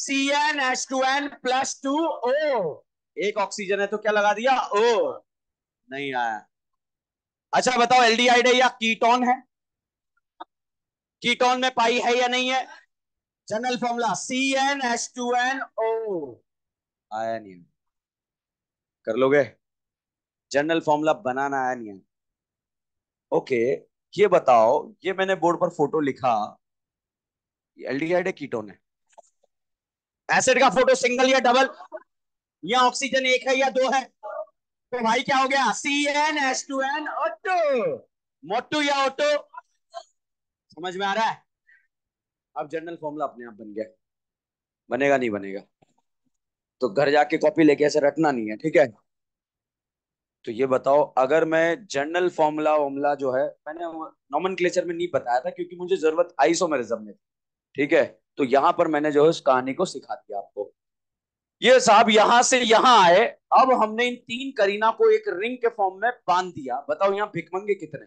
CnH2n+2O। एक ऑक्सीजन है तो क्या लगा दिया? O। नहीं आया। अच्छा बताओ एल्डिहाइड है या कीटोन है? कीटोन में पाई है या नहीं है? General formula CnH2nO। आया नहीं। कर लोगे? जनरल फॉर्मूला बनाना आया नहीं है? ओके। ये बताओ, ये मैंने बोर्ड पर फोटो लिखा, एल्डिहाइड है कीटोन है? एसिड का फोटो सिंगल या डबल? या ऑक्सीजन एक है या दो है? तो भाई क्या हो गया? CnH2n auto. मोटू या ऑटो? समझ में आ रहा है? अब जनरल फॉर्मूला अपने आप बन गया। बनेगा नहीं बनेगा तो घर जाके कॉपी लेके ऐसे रटना नहीं है, ठीक है। तो ये बताओ, अगर मैं जनरल फॉर्मूला वॉर्मूला जो है मैंने नॉमेनक्लेचर में नहीं बताया था क्योंकि मुझे जरूरत आइसोमेरिज्म में थी, ठीक है। तो यहां पर मैंने जो है उस कहानी को सिखा दिया आपको। ये साहब यहां से यहां आए। अब हमने इन 3 करीना को एक रिंग के फॉर्म में बांध दिया। बताओ यहाँ भिकमंगे कितने?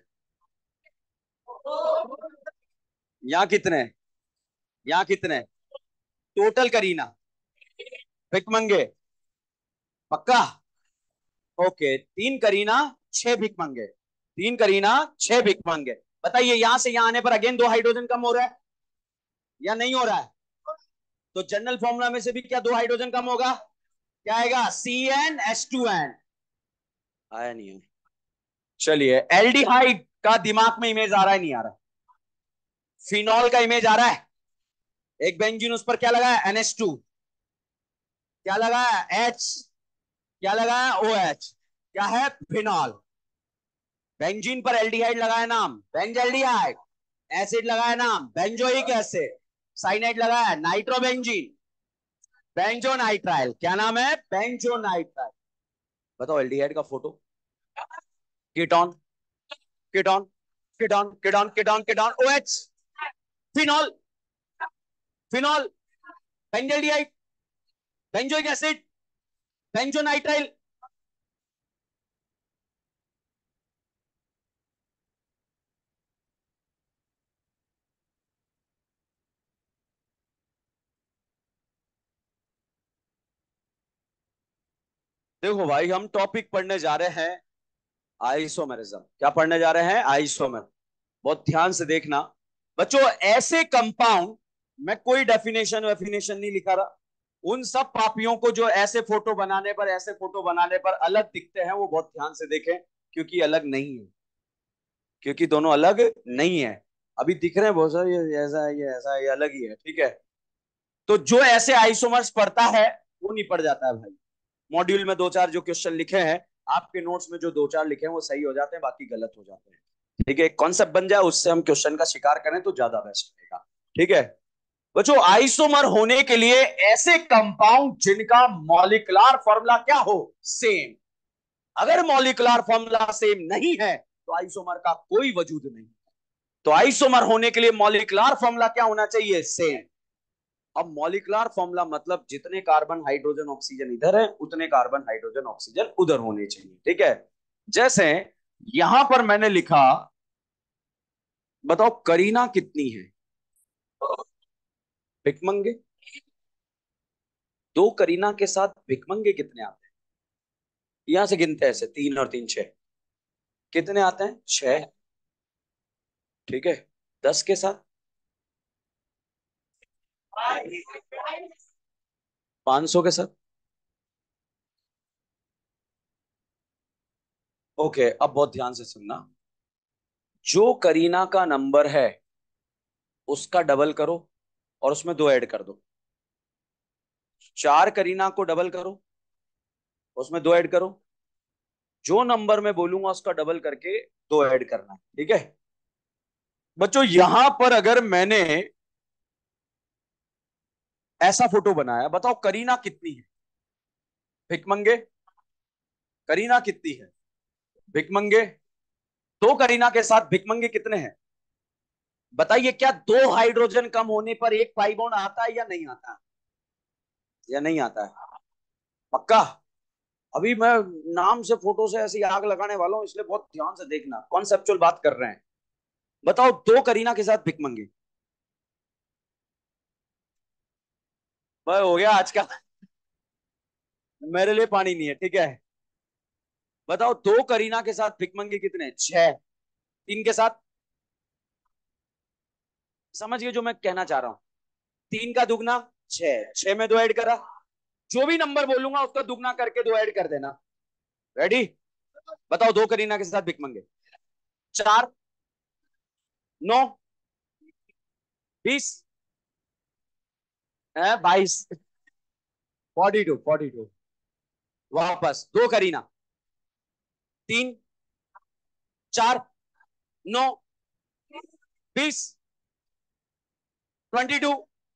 यहाँ कितने? यहाँ कितने? टोटल करीना भिकमंगे? पक्का? ओके 3 करीना 6 भिकमंगे। 3 करीना 6 भिकमंगे। बताइए यहां से यहां आने पर अगेन 2 हाइड्रोजन कम हो रहा है या नहीं हो रहा है? तो जनरल फॉर्मूला में से भी क्या 2 हाइड्रोजन कम होगा? क्या आएगा? CnH2n। आया नहीं है। चलिए एल्डिहाइड का दिमाग में इमेज आ रहा है नहीं आ रहा? फिनॉल का इमेज आ रहा है? एक बेंजीन उस पर क्या लगा है? NH2। क्या लगा है? H। क्या लगा है? OH। क्या है? फिनॉल। बेंजीन पर एल्डिहाइड लगा है नाम बेंजल्डिहाइड। एसिड लगा है नाम बेंजोइक एसिड। साइनाइड लगा है नाइट्रोबेंजीन। बेंजोनाइट्राइल। क्या नाम है? बेंजोनाइट्राइल। बताओ एल्डिहाइड का photo. Ketone ketone ketone ketone ketone ketone OH। Phenol phenol benzaldehyde benzoic acid benzonitrile. देखो भाई हम टॉपिक पढ़ने जा रहे हैं आइसोमेरिज्म। क्या पढ़ने जा रहे हैं? आइसोमेर। बहुत ध्यान से देखना बच्चों। ऐसे कंपाउंड मैं कोई डेफिनेशन वेफिनेशन नहीं लिखा रहा। उन सब पापियों को जो ऐसे फोटो बनाने पर अलग दिखते हैं, वो बहुत ध्यान से देखें, क्योंकि अलग नहीं है, क्योंकि दोनों अलग नहीं है। अभी दिख रहे हैं बहुत सारे, ये ऐसा है, ये ऐसा है, ये अलग ही है, ठीक है। तो जो ऐसे आइसोमर्स पढ़ता है वो नहीं पढ़ जाता है भाई। मॉड्यूल में दो चार जो क्वेश्चन लिखे हैं, आपके नोट्स में जो दो चार लिखे हैं वो सही हो जाते हैं, बाकी गलत हो जाते हैं। ठीक है, एक कॉन्सेप्ट बन जाए, उससे हम क्वेश्चन का शिकार करें तो ज्यादा बेस्ट रहेगा। ठीक है बच्चों, आइसोमर होने के लिए ऐसे कंपाउंड जिनका मॉलिक्यूलर फॉर्मूला क्या हो, सेम। अगर मॉलिक्यूलर फॉर्मूला सेम नहीं है तो आइसोमर का कोई वजूद नहीं। तो आइसोमर होने के लिए मॉलिक्यूलर फॉर्मूला क्या होना चाहिए, सेम। अब मॉलिक्यूलर फॉर्मूला मतलब जितने कार्बन हाइड्रोजन ऑक्सीजन इधर है, उतने कार्बन हाइड्रोजन ऑक्सीजन उधर होने चाहिए। ठीक है, जैसे यहां पर मैंने लिखा, बताओ करीना कितनी है, भिकमंगे। दो करीना के साथ भिकमंगे कितने आते हैं? यहां से गिनते हैं, ऐसे तीन और तीन छह, कितने आते हैं, छह। ठीक है, 10 के साथ, 500 के साथ। ओके, अब बहुत ध्यान से सुनना। जो करीना का नंबर है उसका डबल करो और उसमें दो ऐड कर दो। चार करीना को डबल करो, उसमें दो ऐड करो। जो नंबर मैं बोलूंगा उसका डबल करके दो ऐड करना है। ठीक है बच्चों, यहां पर अगर मैंने ऐसा फोटो बनाया, बताओ करीना कितनी है, भिकमंगे। करीना कितनी है, भिकमंगे। दो करीना के साथ भिकमंगे कितने हैं, बताइए। क्या दो हाइड्रोजन कम होने पर एक पाई बॉन्ड आता है या नहीं आता, या नहीं आता है? पक्का? अभी मैं नाम से फोटो से ऐसी आग लगाने वाला हूं, इसलिए बहुत ध्यान से देखना, कॉन्सेप्चुअल बात कर रहे हैं। बताओ दो करीना के साथ भिकमंगे। भाई हो गया आज का, मेरे लिए पानी नहीं है। ठीक है, बताओ दो करीना के साथ भिकमंगे कितने, छह। तीन के साथ, समझ गए जो मैं कहना चाह रहा हूं? तीन का दुगना, छह, छह में दो ऐड करा। जो भी नंबर बोलूंगा उसका दुगना करके दो ऐड कर देना। रेडी? बताओ दो करीना के साथ भिकमंगे, चार, नौ, 20 है, 22, 42, 42। वापस दो करीना, तीन, चार, नौ, 20, 22।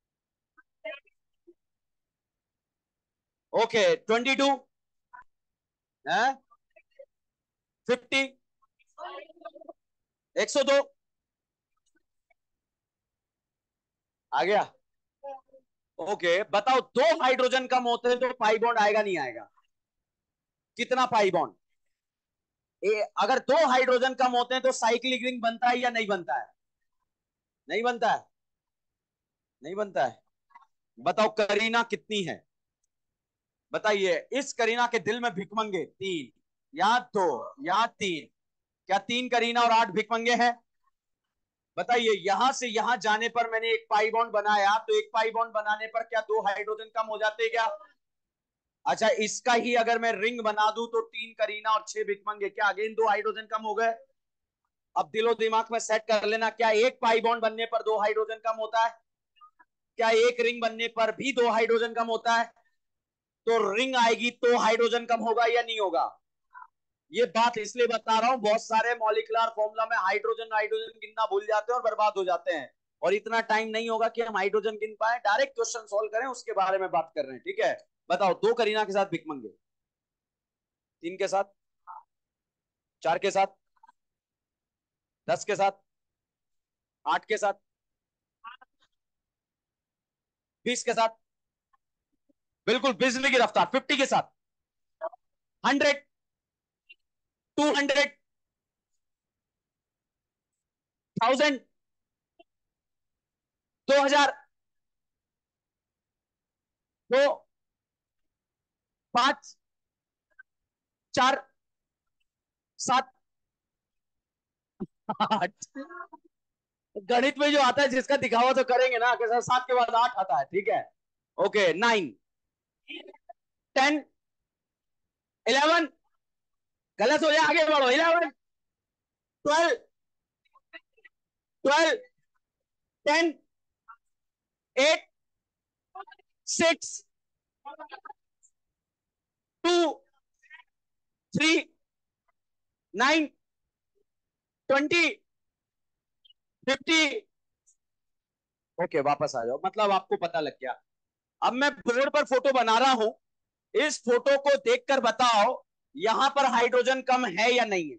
ओके, 22 है, 50, 102। आ गया? ओके, बताओ दो हाइड्रोजन कम होते हैं तो पाई बॉन्ड आएगा नहीं आएगा? कितना पाई बॉन्ड? अगर दो हाइड्रोजन कम होते हैं तो साइक्लिक रिंग बनता है या नहीं बनता है? नहीं बनता है, नहीं बनता है। बताओ करीना कितनी है, बताइए। इस करीना के दिल में भिकमंगे तीन, या दो, या तीन। क्या तीन करीना और आठ भिकमंगे हैं? बताइए, यहां से यहां जाने पर मैंने एक पाई बॉन्ड बनाया, तो एक पाई बॉन्ड बनाने पर क्या दो हाइड्रोजन कम हो जाते हैं क्या? अच्छा, इसका ही अगर मैं रिंग बना दूं तो तीन करीना और छह भिकमंगे, क्या अगेन दो हाइड्रोजन कम हो गए? अब दिलो दिमाग में सेट कर लेना, क्या एक पाई बॉन्ड बनने पर दो हाइड्रोजन कम होता है? क्या एक रिंग बनने पर भी दो हाइड्रोजन कम होता है? तो रिंग आएगी तो हाइड्रोजन कम होगा या नहीं होगा? ये बात इसलिए बता रहा हूं, बहुत सारे मॉलिक्यूलर फॉर्मूला में हाइड्रोजन हाइड्रोजन गिनना भूल जाते हैं और बर्बाद हो जाते हैं। और इतना टाइम नहीं होगा कि हम हाइड्रोजन गिन पाए, डायरेक्ट क्वेश्चन सोल्व करें उसके बारे में बात कर रहे हैं। ठीक है, बताओ दो करीना के साथ भिकमंगे, तीन के साथ, चार के साथ, 10 के साथ, आठ के साथ, 20 के साथ, बिल्कुल बिजली की रफ्तार, 50 के साथ, 100, 200, 1000, 2000, दो, पांच, चार, सात, आठ, गणित में जो आता है जिसका दिखावा तो करेंगे ना कि सर 7 के बाद 8 आता है, ठीक है। ओके, 9, 10, 11, गलत हो जाए आगे बढ़ो, 11, 12, 12, 10, 8, 6, 2, 3, 9, 20, 50। ओके, वापस आ जाओ, मतलब आपको पता लग गया। अब मैं बोर्ड पर फोटो बना रहा हूं, इस फोटो को देखकर बताओ यहां पर हाइड्रोजन कम है या नहीं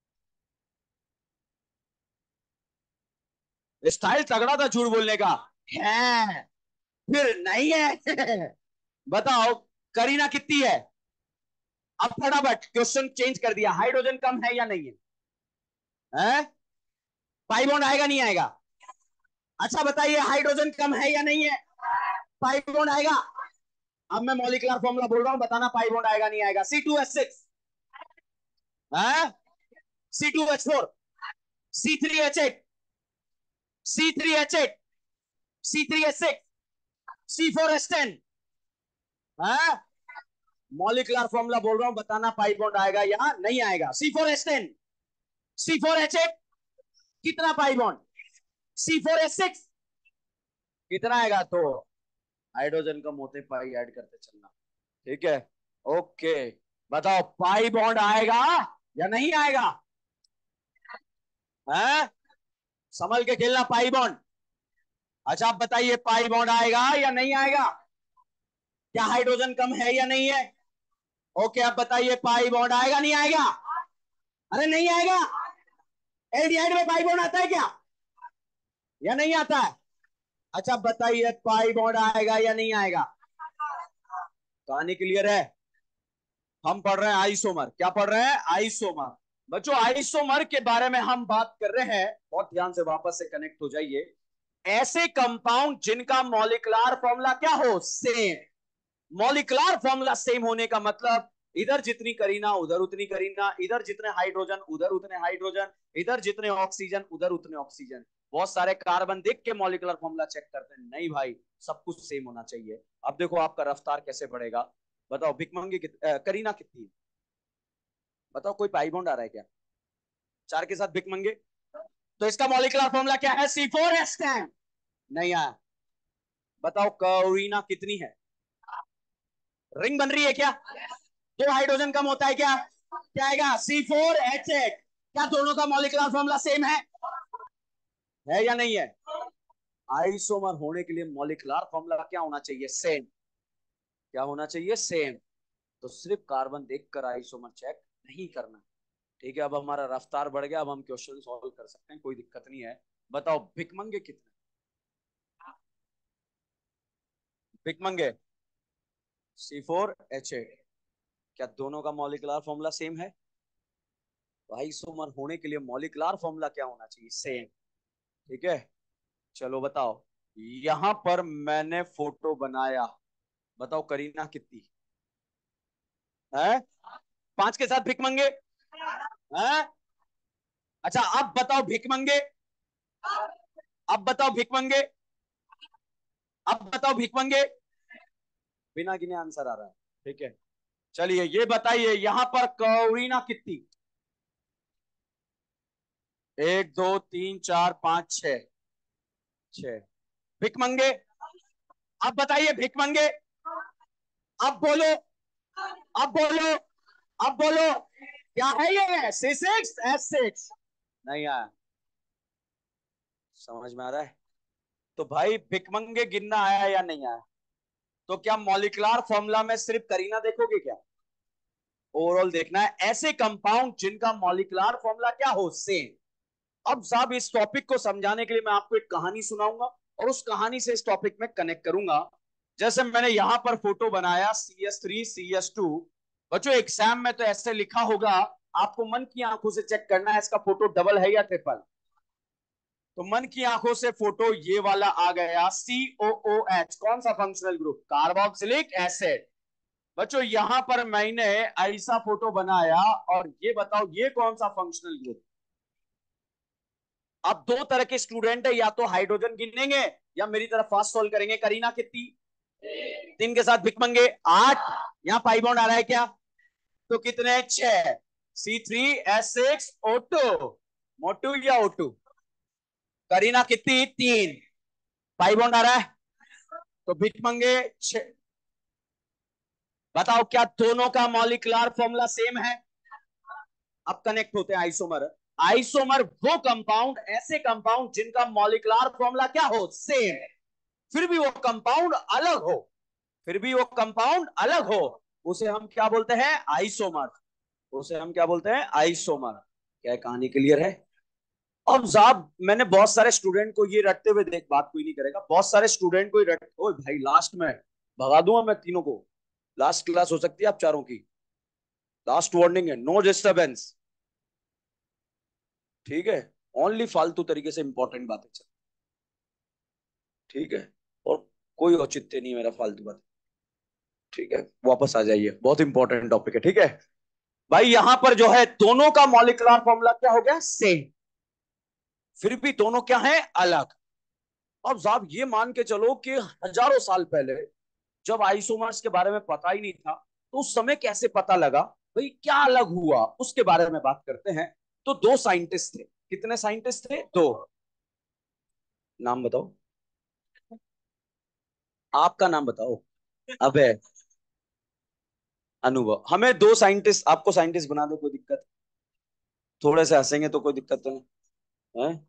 है। स्टाइल तगड़ा था झूठ बोलने का। है, फिर नहीं है। बताओ करीना कितनी है। अब फटाफट क्वेश्चन चेंज कर दिया, हाइड्रोजन कम है या नहीं है, है? पाई बॉन्ड आएगा नहीं आएगा? अच्छा बताइए, हाइड्रोजन कम है या नहीं है? पाई बॉन्ड आएगा। अब मैं मॉलिक्यूलर फॉर्मूला बोल रहा हूं, बताना पाई बॉन्ड आएगा नहीं आएगा। C2H6, है? C2H4, C3H8, C3H8, C3H6, C4H10, है? मॉलिक्यूलर फॉर्मूला बोल रहा हूं, बताना पाई बॉन्ड आएगा या नहीं आएगा। C4H10, C4H8, कितना पाई बॉन्ड? C4H6, कितना आएगा? तो हाइड्रोजन कम होते पाई ऐड करते चलना, ठीक है। ओके, बताओ पाई बॉन्ड आएगा या नहीं आएगा, है? संभल के खेलना, पाई बॉन्ड। अच्छा आप बताइए, पाई बॉन्ड आएगा या नहीं आएगा? क्या हाइड्रोजन कम है या नहीं है? ओके, आप बताइए पाई बॉन्ड आएगा नहीं आएगा? अरे नहीं आएगा। एल्डिहाइड में पाई बॉन्ड आता है क्या, या नहीं आता है? अच्छा बताइए, पाई बॉन्ड आएगा या नहीं आएगा? कहानी क्लियर है। हम पढ़ रहे हैं आइसोमर, क्या पढ़ रहे हैं? आइसोमर। बच्चों आइसोमर के बारे में हम बात कर रहे हैं, बहुत ध्यान से वापस से कनेक्ट हो जाइए। ऐसे कंपाउंड जिनका मॉलिक्यूलर फॉर्मूला क्या हो, सेम। मॉलिक्यूलर फॉर्मूला सेम होने का मतलब इधर जितनी करीना उधर उतनी करीना, इधर जितने हाइड्रोजन उधर उतने हाइड्रोजन, इधर जितने ऑक्सीजन उधर उतने ऑक्सीजन। बहुत सारे कार्बन देख के मॉलिक्यूलर फॉर्मूला चेक करते हैं, नहीं भाई सब कुछ सेम होना चाहिए। अब देखो आपका रफ्तार कैसे बढ़ेगा। बताओ भिकमंगी करीना कितनी है? बताओ कोई पाई बॉन्ड आ रहा है क्या 4 के साथ भिकमंगे? तो इसका मॉलिक्यूलर फॉर्मूला क्या है? C4H10। नहीं आया। बताओ करीना कितनी है? रिंग बन रही है क्या? 2 हाइड्रोजन कम होता है क्या? क्या आएगा? C4H8। क्या दोनों का मॉलिक्यूलर फॉर्मूला सेम है या नहीं है? आइसोमर होने के लिए मॉलिक्यूलर फॉर्मूला क्या होना चाहिए? सेम। क्या होना चाहिए? सेम। तो सिर्फ कार्बन देखकर आइसोमर चेक नहीं करना, ठीक है। अब हमारा रफ्तार बढ़ गया, अब हम क्वेश्चन सॉल्व कर सकते हैं, कोई दिक्कत नहीं है। बताओ भिकमंगे कितने? भिकमंगे C4H8। क्या दोनों का मॉलिक्यूलर फॉर्मूला सेम है? तो आइसोमर होने के लिए मॉलिक्यूलर फॉर्मूला क्या होना चाहिए? सेम, ठीक है। चलो बताओ, यहां पर मैंने फोटो बनाया, बताओ करीना कितनी है? 5 के साथ भिकमंगे, है? अच्छा अब बताओ भिकमंगे, अब बताओ भिकमंगे, अब बताओ भिकमंगे। बिना गिने आंसर आ रहा है, ठीक है। चलिए ये बताइए यहां पर करीना कितनी? 1 2 3 4 5 6, 6। भिकमंगे, अब बताइए भिकमंगे, अब बोलो, अब बोलो, अब बोलो। क्या है ये? C6H6। नहीं आया, समझ में आ रहा है? तो भाई भिकमंगे गिनना आया या नहीं आया? तो क्या मॉलिक्यूलर फॉर्मूला में सिर्फ करीना देखोगे क्या? ओवरऑल देखना है, ऐसे कंपाउंड जिनका मॉलिक्यूलर फॉर्मूला क्या हो, सेम। अब साहब इस टॉपिक को समझाने के लिए मैं आपको एक कहानी सुनाऊंगा और उस कहानी से इस टॉपिक में कनेक्ट करूंगा। जैसे मैंने यहां पर फोटो बनाया CH3CH2। बच्चों एग्जाम में तो ऐसे लिखा होगा, आपको मन की आंखों से चेक करना है इसका फोटो डबल है या ट्रिपल। तो मन की आंखों से फोटो ये वाला आ गया, COOH, कौन सा फंक्शनल ग्रुप? Carboxylic acid. बच्चों यहां पर मैंने ऐसा फोटो बनाया और ये बताओ ये कौन सा फंक्शनल ग्रुप? अब दो तरह के स्टूडेंट है, या तो हाइड्रोजन गिनेंगे या मेरी तरफ फास्ट सोल्व करेंगे। करीना कितनी? 3 के साथ भिखमंगे 8। यहाँ पाई बॉन्ड आ रहा है क्या? तो कितने? 6। C3H6O2। मोटू या O2? करीना कितनी? 3। पाई बॉन्ड आ रहा है तो भिखमंगे 6। बताओ क्या दोनों का मॉलिक्यूलर फॉर्मूला सेम है? अब कनेक्ट होते हैं आइसोमर। आइसोमर वो कंपाउंड, ऐसे कंपाउंड जिनका मॉलिक्यूलर फॉर्मूला क्या हो? सेम। फिर भी वो कंपाउंड अलग हो, फिर भी वो कंपाउंड अलग हो, उसे हम क्या बोलते हैं? आइसोमर। उसे हम क्या बोलते हैं? आइसोमर। क्या कहानी क्लियर है? अब साहब मैंने बहुत सारे स्टूडेंट को ये रटते हुए देख, बात कोई नहीं करेगा, बहुत सारे स्टूडेंट को ही रट, ओ भाई लास्ट में भगा दूंगा मैं तीनों को। लास्ट क्लास हो सकती है आप चारों की, लास्ट वार्निंग है, नो डिस्टरबेंस। ठीक है? ओनली फालतू तरीके से इंपॉर्टेंट बातें चल। ठीक है? और कोई औचित्य नहीं मेरा फालतू बात। ठीक है, वापस आ जाइए, बहुत इंपॉर्टेंट टॉपिक है। ठीक है भाई, यहां पर जो है दोनों का मॉलिक्यूलर फॉर्मूला क्या हो गया? सेम। फिर भी दोनों क्या है? अलग। अब साहब ये मान के चलो कि हजारों साल पहले जब आइसोमर्स के बारे में पता ही नहीं था, तो उस समय कैसे पता लगा? भाई क्या अलग हुआ उसके बारे में बात करते हैं। तो दो साइंटिस्ट थे। कितने साइंटिस्ट थे? दो। नाम बताओ। आपका नाम बताओ। अबे अनुभव। हमें दो साइंटिस्ट, आपको साइंटिस्ट बना दो, कोई दिक्कत? थोड़े से हंसेंगे तो कोई दिक्कत तो नहीं है?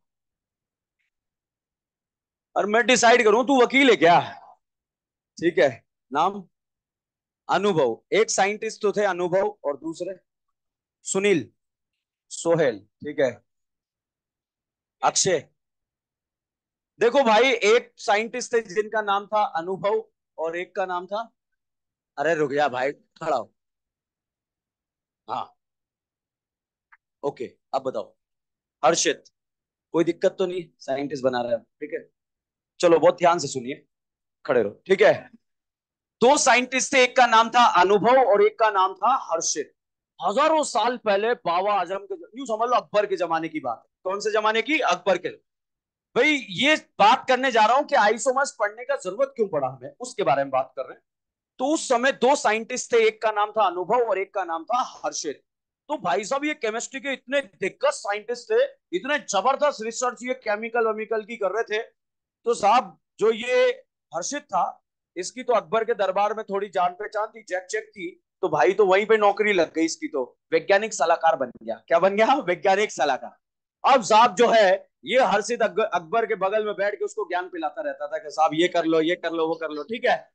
और मैं डिसाइड करूं, तू वकील है क्या? ठीक है। नाम? अनुभव। एक साइंटिस्ट तो थे अनुभव, और दूसरे? सुनील, सोहेल। ठीक है। अक्षय। देखो भाई, एक साइंटिस्ट थे जिनका नाम था अनुभव, और एक का नाम था, अरे रुक जा भाई, खड़ा हो। हाँ, ओके। अब बताओ। हर्षित। कोई दिक्कत तो नहीं, साइंटिस्ट बना रहा है, ठीक है? चलो बहुत ध्यान से सुनिए, खड़े रहो, ठीक है? दो साइंटिस्ट थे, एक का नाम था अनुभव और एक का नाम था हर्षित। हजारों साल पहले बाबा आजम के, यूं समझ लो अकबर के जमाने की बात है। कौन से जमाने की? अकबर के। भाई ये बात करने जा रहा हूं कि आइसोमर्स पढ़ने का जरूरत क्यों पड़ा हमें, उसके बारे में बात कर रहे हैं। तो उस समय दो साइंटिस्ट थे, एक का नाम था अनुभव और एक का नाम था हर्षित। तो भाई साहब ये केमिस्ट्री के इतने दिग्गज साइंटिस्ट थे, इतने जबरदस्त रिसर्च ये केमिकल वेमिकल की कर रहे थे। तो साहब जो ये हर्षित था, इसकी तो अकबर के दरबार में थोड़ी जान पहचान थी, जैक चेक थी। तो भाई तो वहीं पे नौकरी लग गई इसकी, तो वैज्ञानिक सलाहकार बन गया। क्या बन गया? वैज्ञानिक सलाहकार। अब साहब जो है, ये हर्षित अकबर के बगल में बैठ के उसको ज्ञान पिलाता रहता था कि साहब ये कर लो, ये कर लो, वो कर लो। ठीक है?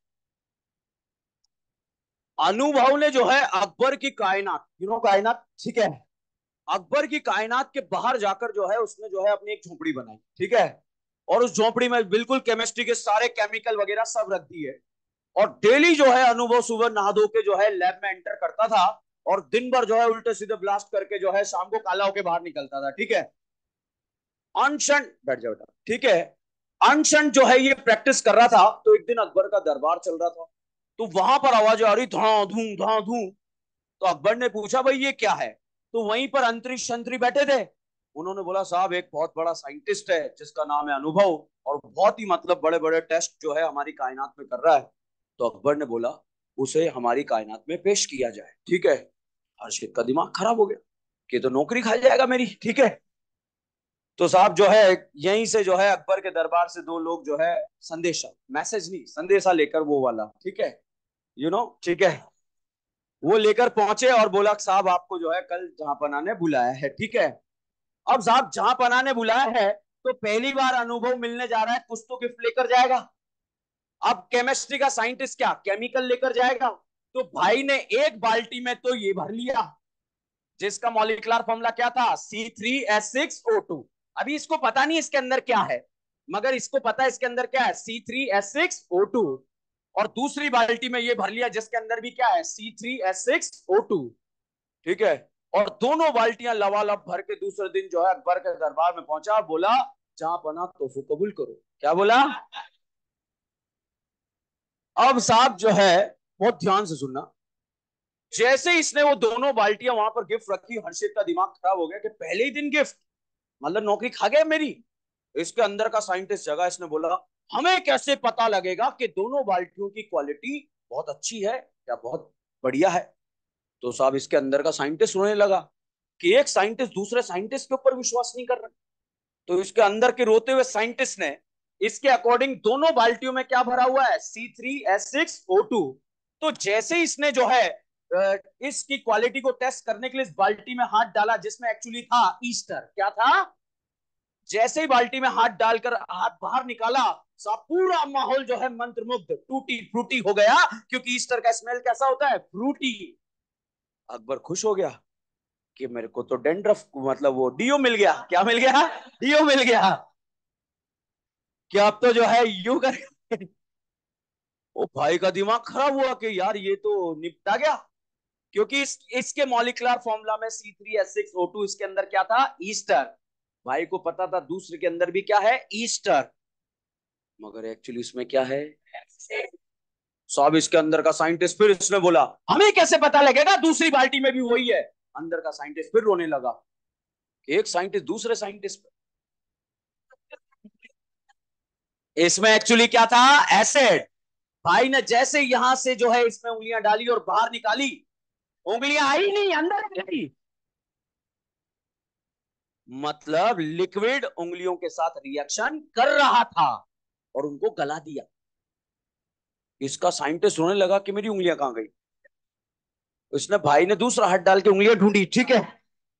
अनुभव ने जो है अकबर की कायनात, कायनात, ठीक है, अकबर की कायनात के बाहर जाकर जो है उसने जो है अपनी एक झोपड़ी बनाई। ठीक है? और उस झोपड़ी में बिल्कुल केमिस्ट्री के सारे केमिकल वगैरह सब रख दिए। और डेली जो है अनुभव सुबह नहा धो के जो है लैब में एंटर करता था, और दिन भर जो है उल्टे सीधे ब्लास्ट करके जो है शाम को काला होके बाहर निकलता था। ठीक है? अनशन, बैठ जाओ बेटा, ठीक है? अनशन जो है ये प्रैक्टिस कर रहा था, तो एक दिन अकबर का दरबार चल रहा था, तो वहां पर आवाज आ रही, धा धूम धा धूम। तो अकबर ने पूछा भाई ये क्या है? तो वहीं पर अंतरिक्ष मंत्री बैठे थे। उन्होंने बोला साहब एक बहुत बड़ा साइंटिस्ट है जिसका नाम है अनुभव, और बहुत ही मतलब बड़े बड़े टेस्ट जो है हमारी कायनात में कर रहा है। तो अकबर ने बोला उसे हमारी कायनात में पेश किया जाए। ठीक है? हर्षित का दिमाग खराब हो गया कि तो नौकरी खा जाएगा मेरी। ठीक है? तो साहब जो है यहीं से जो है अकबर के दरबार से दो लोग जो है संदेशा, मैसेज नहीं संदेशा लेकर, वो वाला, ठीक है, ठीक है, वो लेकर पहुंचे और बोला साहब आपको जो है कल जहां ने बुलाया है। ठीक है? अब साहब जहां ने बुलाया है, तो पहली बार अनुभव मिलने जा रहा है, कुछ तो गिफ्ट लेकर जाएगा। अब केमिस्ट्री का साइंटिस्ट क्या केमिकल लेकर जाएगा? तो भाई ने एक बाल्टी में तो ये भर लिया, जिसका मॉलिक्यूलर फॉर्मूला क्या था? C3H6O2। अभी इसको पता नहीं इसके अंदर क्या है, मगर इसको पता है इसके अंदर क्या है, C3H6O2। और दूसरी बाल्टी में ये भर लिया जिसके अंदर भी क्या है, C3H6O2। ठीक है? और दोनों बाल्टियां लबालब भर के दूसरे दिन जो है अकबर के दरबार में पहुंचा, बोला जहां पना तोहफे कबूल करो। क्या बोला? अब साहब जो है बहुत ध्यान से सुनना, जैसे इसने वो दोनों बाल्टियां वहां पर गिफ्ट रखी, हर्षित का दिमाग खराब हो गया कि पहले ही दिन गिफ्ट। मतलब नौकरी खा गया मेरी। इसके अंदर का साइंटिस्ट जगा, इसने बोला हमें कैसे पता लगेगा कि दोनों बाल्टियों की क्वालिटी बहुत अच्छी है या बहुत बढ़िया है। तो साहब इसके अंदर का साइंटिस्ट रोने लगा कि एक साइंटिस्ट दूसरे साइंटिस्ट के ऊपर विश्वास नहीं कर रहा। तो इसके अंदर के रोते हुए साइंटिस्ट ने इसके अकॉर्डिंग दोनों बाल्टियों में क्या भरा हुआ है, C3H6O2। तो जैसे ही इसने जो है इसकी क्वालिटी को टेस्ट करने के लिए इस बाल्टी में हाथ डाला जिसमें एक्चुअली था ईस्टर, क्या था, जैसे ही बाल्टी में हाथ डालकर हाथ बाहर निकाला, सब पूरा माहौल जो है मंत्रमुग्ध टूटी फ्रूटी हो गया, क्योंकि ईस्टर का स्मेल कैसा होता है, फ्रूटी। अकबर खुश हो गया कि मेरे को तो डेंड्रफ मतलब वो डीओ मिल गया, क्या मिल गया, डीओ मिल गया, कि अब तो जो है यू कर। वो भाई का दिमाग खराब हुआ कि यार ये तो निपटा गया, क्योंकि इसके मॉलिक्यूलर फॉर्मूला में C3H6O2 इसके अंदर क्या था, ईस्टर। भाई को पता था दूसरे के अंदर भी क्या है, ईस्टर, मगर एक्चुअली इसमें क्या है, साहब इसके अंदर का साइंटिस्ट फिर इसने बोला हमें कैसे पता लगेगा, दूसरी बाल्टी में भी वही है। अंदर का साइंटिस्ट फिर रोने लगा कि एक साइंटिस्ट दूसरे साइंटिस्ट, इसमें एक्चुअली क्या था, एसिड। भाई ने जैसे यहां से जो है इसमें उंगलियां डाली और बाहर निकाली, उंगलियां आई नहीं, अंदर गई। मतलब लिक्विड उंगलियों के साथ रिएक्शन कर रहा था और उनको गला दिया। इसका साइंटिस्ट होने लगा कि मेरी उंगलियां कहां गई। उसने भाई ने दूसरा हाथ डाल के उंगलियां ढूंढी, ठीक है,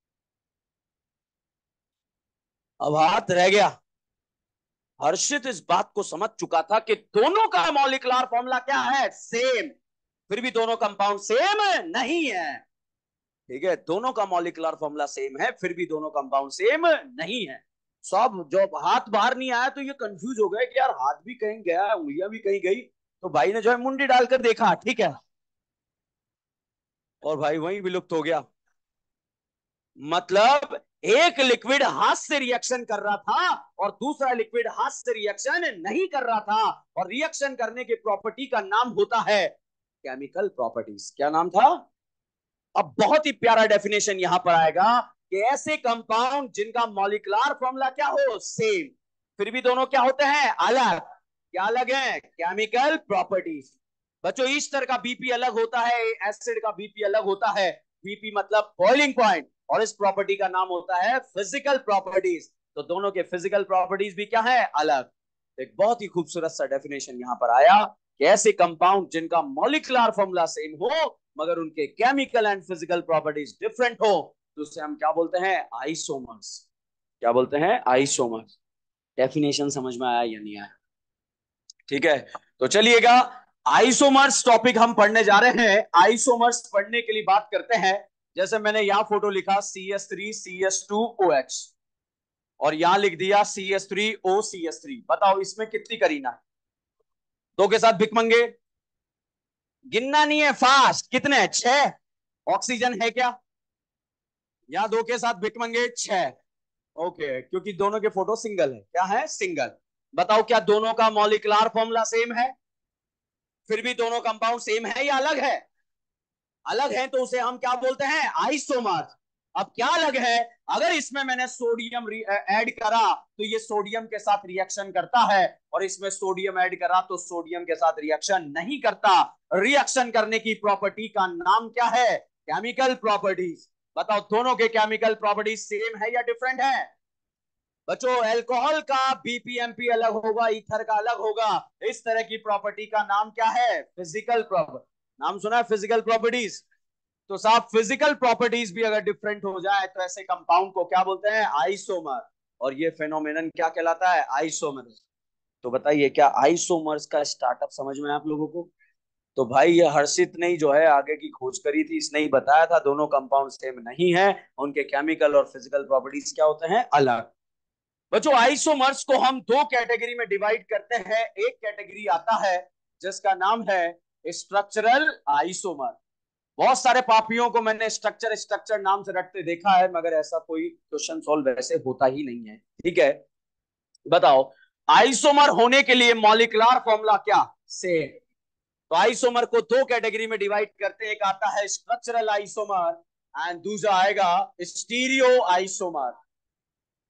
अब हाथ रह गया। हर्षित इस बात को समझ चुका था कि दोनों का मॉलिक्यूलर फॉर्मूला क्या है, सेम, फिर भी दोनों कंपाउंड सेम नहीं है। ठीक है, दोनों का मॉलिक्यूलर फॉर्मूला सेम है, फिर भी दोनों कंपाउंड सेम नहीं है। सब जब हाथ बाहर नहीं आया तो ये कंफ्यूज हो गए कि यार हाथ भी कहीं गया, उंगलियां भी कहीं गई। तो भाई ने जो है मुंडी डालकर देखा, ठीक है, और भाई वहीं विलुप्त हो गया। मतलब एक लिक्विड हाथ से रिएक्शन कर रहा था और दूसरा लिक्विड हाथ से रिएक्शन नहीं कर रहा था, और रिएक्शन करने की प्रॉपर्टी का नाम होता है केमिकल प्रॉपर्टीज। क्या नाम था, अब बहुत ही प्यारा डेफिनेशन यहां पर आएगा कि ऐसे कंपाउंड जिनका मॉलिक्यूलर फॉर्मूला क्या हो, सेम, फिर भी दोनों क्या होते हैं, अलग। क्या अलग है, केमिकल प्रॉपर्टीज। बच्चों ईस्टर का बीपी अलग होता है, एसिड का बीपी अलग होता है। बीपी मतलब बॉइलिंग पॉइंट, और इस प्रॉपर्टी का नाम होता है फिजिकल प्रॉपर्टीज। तो दोनों के फिजिकल प्रॉपर्टीज भी क्या है, अलग। एक बहुत ही खूबसूरत सा डेफिनेशन यहां पर आया कि ऐसे कंपाउंड जिनका मॉलिक्यूलर फॉर्मूला सेम हो मगर उनके chemical and physical properties different हो, तो उसे हम क्या बोलते हैं, आइसोमर्स। क्या बोलते हैं, आइसोमर्स। डेफिनेशन समझ में आया या नहीं आया, ठीक है। तो चलिएगा, आइसोमर्स टॉपिक हम पढ़ने जा रहे हैं। आइसोमर्स पढ़ने के लिए बात करते हैं, जैसे मैंने यहां फोटो लिखा CH3CH2OH, और यहां लिख दिया CH3OCH3। बताओ इसमें कितनी करीना है, दो के साथ भिकमंगे, गिनना नहीं है, फास्ट, कितने, 6। ऑक्सीजन है क्या, यहाँ दो के साथ भिकमंगे 6। ओके, क्योंकि दोनों के फोटो सिंगल है, क्या है, सिंगल। बताओ क्या दोनों का मॉलिक्यूलर फॉर्मूला सेम है, फिर भी दोनों कंपाउंड सेम है या अलग है, अलग है, तो उसे हम क्या बोलते हैं, आइसोमर। अब क्या अलग है, अगर इसमें मैंने सोडियम ऐड करा तो ये सोडियम के साथ रिएक्शन करता है, और इसमें सोडियम ऐड करा तो सोडियम के साथ रिएक्शन नहीं करता। रिएक्शन करने की प्रॉपर्टी का नाम क्या है, केमिकल प्रॉपर्टीज। बताओ दोनों के केमिकल प्रॉपर्टीज सेम है या डिफरेंट है। बच्चों अल्कोहल का बीपीएमपी अलग होगा, ईथर का अलग होगा। इस तरह की प्रॉपर्टी का नाम क्या है, फिजिकल प्रॉपर्टी। नाम सुना है फिजिकल प्रॉपर्टीज। तो साहब फिजिकल प्रॉपर्टीज भी अगर डिफरेंट हो जाए तो ऐसे कंपाउंड को क्या बोलते हैं, आइसोमर। और ये फेनोमेनन क्या कहलाता है, आइसोमर। तो बताइए क्या आइसोमर्स का स्टार्टअप समझ में आप लोगों को। तो भाई ये हर्षित ने जो है आगे की खोज करी थी, इसने ही बताया था दोनों कंपाउंड सेम नहीं है, उनके केमिकल और फिजिकल प्रॉपर्टीज क्या होते हैं, अलग। बच्चों आइसोमर्स को हम दो कैटेगरी में डिवाइड करते हैं। एक कैटेगरी आता है जिसका नाम है स्ट्रक्चरल आइसोमर। बहुत सारे पापियों को मैंने स्ट्रक्चर स्ट्रक्चर नाम से रटते देखा है, मगर ऐसा कोई क्वेश्चन सॉल्व वैसे होता ही नहीं है, ठीक है। बताओ आइसोमर होने के लिए मॉलिक्यूलर फॉर्मूला क्या, सेम। तो आइसोमर को दो कैटेगरी में डिवाइड करते हैं, एक आता है स्ट्रक्चरल आइसोमर एंड दूसरा आएगा स्टीरियो आइसोमर।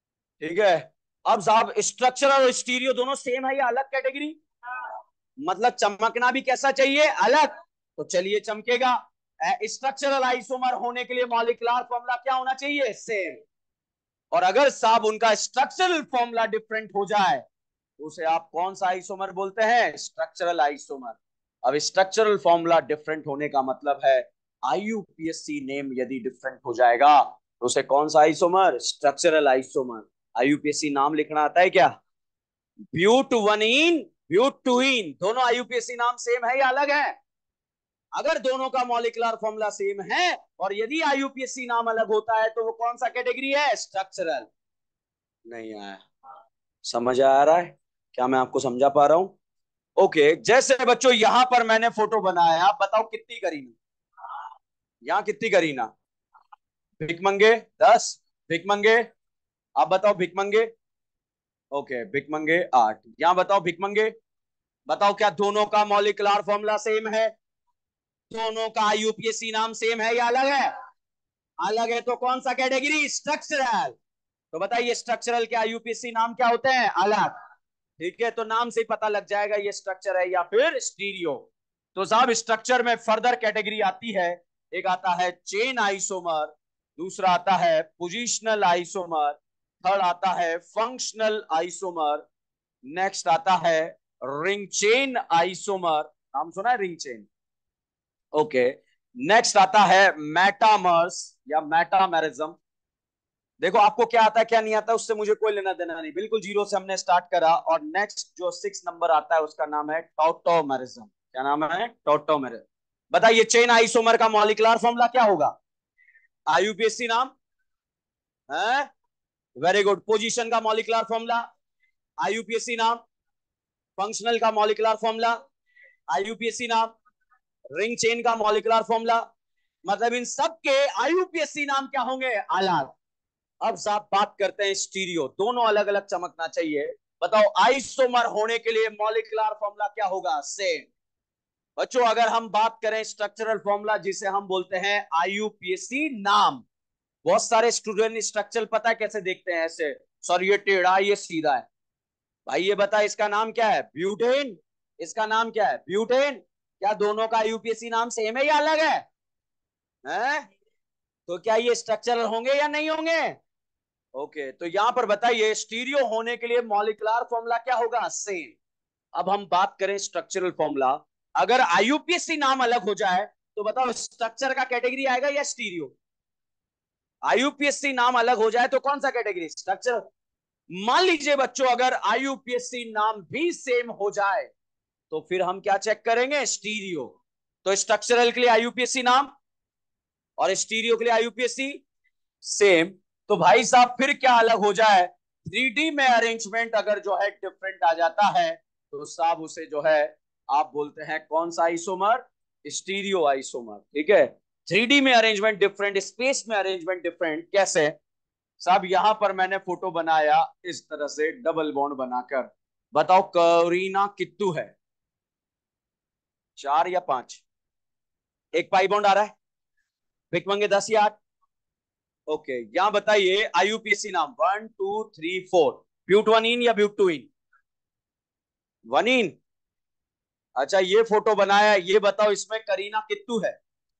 ठीक है। अब साहब स्ट्रक्चरल और स्टीरियो दोनों सेम है या अलग कैटेगरी? मतलब चमकना भी कैसा चाहिए? अलग। तो चलिए चमकेगा। स्ट्रक्चरल आइसोमर होने के लिए मॉलिक्यूलर फॉर्मूला क्या होना चाहिए? सेम। और अगर साहब उनका स्ट्रक्चरल फॉर्मूला डिफरेंट हो जाए तो उसे आप कौन सा आइसोमर बोलते हैं? Structural isomer. अब स्ट्रक्चरल फॉर्मूला डिफरेंट होने का मतलब है आईयूपीएसी नेम यदि डिफरेंट हो जाएगा तो उसे कौन सा आइसोमर? Structural isomer. आईयूपीएसी नाम लिखना आता है क्या? ब्यूटवनीन, ब्यूटुइन, दोनों आईयूपीएसी नाम सेम है या अलग है? अगर दोनों का मॉलिक्यूलर फॉर्मूला सेम है और यदि आईयूपीएसी नाम अलग होता है तो वो कौन सा कैटेगरी है? स्ट्रक्चरल। नहीं आया? समझ आ रहा है क्या मैं आपको समझा पा रहा हूं? ओके, जैसे बच्चों यहां पर मैंने फोटो बनाया, आप बताओ कितनी करीना? यहां कितनी करीना? भिकमंगे 10। भिकमंगे, आप बताओ भिकमंगे। ओके, भिकमंगे 8। यहां बताओ भिकमंगे। बताओ क्या दोनों का मॉलिक्यूलर फॉर्मूला सेम है? दोनों का आईयूपीएसी नाम सेम है या अलग है? अलग है तो कौन सा कैटेगरी? स्ट्रक्चरल। तो बताइए स्ट्रक्चरल के आईयूपीएसी नाम क्या होते हैं? अलग। ठीक है, तो नाम से ही पता लग जाएगा ये स्ट्रक्चर है या फिर स्टीरियो। तो साहब स्ट्रक्चर में फर्दर कैटेगरी आती है। एक आता है चेन आइसोमर, दूसरा आता है पोजिशनल आइसोमर, थर्ड आता है फंक्शनल आइसोमर, नेक्स्ट आता है रिंग चेन आइसोमर। नाम सुना है रिंग चेन? ओके। नेक्स्ट आता है मेटामर्स या मेटामेरिज्म। देखो आपको क्या आता है क्या नहीं आता उससे मुझे कोई लेना देना नहीं, बिल्कुल जीरो से हमने स्टार्ट करा। और नेक्स्ट जो 6 नंबर आता है उसका नाम है टॉटोमेरिज्म। क्या नाम है? टॉटोमेरिज्म। बताइए चेन आइसोमर का मॉलिक्यूलर फॉर्मूला क्या होगा? आईयूपीएसी नाम है? Very good. पोजीशन का मॉलिक्यूलर फॉर्मूला? आईयूपीएसी नाम। फंक्शनल का मॉलिक्यूलर फॉर्मूला? आईयूपीएसी नाम। रिंग चेन का मॉलिक्यूलर फॉर्मूला? मतलब इन सब के आईयूपीएसी नाम क्या होंगे? अलग। अब साहब बात करते हैं स्टीरियो, दोनों अलग अलग चमकना चाहिए। बताओ आइसोमर होने के लिए मॉलिक्यूलर फॉर्मूला क्या होगा? सेम। बच्चों अगर हम बात करें स्ट्रक्चरल फॉर्मूला जिसे हम बोलते हैं आईयूपीएसी नाम, बहुत सारे स्टूडेंट स्ट्रक्चर पता है कैसे देखते हैं? ऐसे सर ये टेढ़ा ये सीधा है। भाई ये बता इसका नाम क्या है? ब्यूटेन। इसका नाम क्या है? ब्यूटेन। क्या दोनों का आईयूपीएसी नाम सेम है या अलग है? हैं? तो क्या ये स्ट्रक्चरल होंगे या नहीं होंगे? ओके, तो यहां पर बताइए स्टीरियो होने के लिए मॉलिक्यूलर फॉर्मूला क्या होगा? सेम। अब हम बात करें स्ट्रक्चरल फॉर्मूला। अगर आईयूपीएसी नाम अलग हो जाए तो बताओ स्ट्रक्चर का कैटेगरी आएगा या स्टीरियो? आईयूपीएसी नाम अलग हो जाए तो कौन सा कैटेगरी? स्ट्रक्चर। मान लीजिए बच्चों अगर आईयूपीएसी नाम भी सेम हो जाए तो फिर हम क्या चेक करेंगे? स्टीरियो। तो स्ट्रक्चरल के लिए आईयूपीएसी नाम और स्टीरियो के लिए आईयूपीएसी सेम। तो भाई साहब फिर क्या अलग हो जाए? 3D में अरेंजमेंट अगर जो है डिफरेंट आ जाता है तो साहब उसे जो है आप बोलते हैं कौन सा आइसोमर? Stereo isomer. ठीक है। 3D में अरेंजमेंट डिफरेंट, स्पेस में अरेंजमेंट डिफरेंट कैसे? साहब यहां पर मैंने फोटो बनाया इस तरह से डबल बॉन्ड बनाकर। बताओ करीना कित्तू है? 4 या 5? एक पाई बॉन्ड आ रहा है। भिकमंगे 10 या 8? ओके, यहां बताइए आईयूपीएसी नाम 1 2 3 4। ब्यूटवनीन या ब्यूटुइन? वनीन। अच्छा ये फोटो बनाया, ये बताओ इसमें करीना कित्तू है?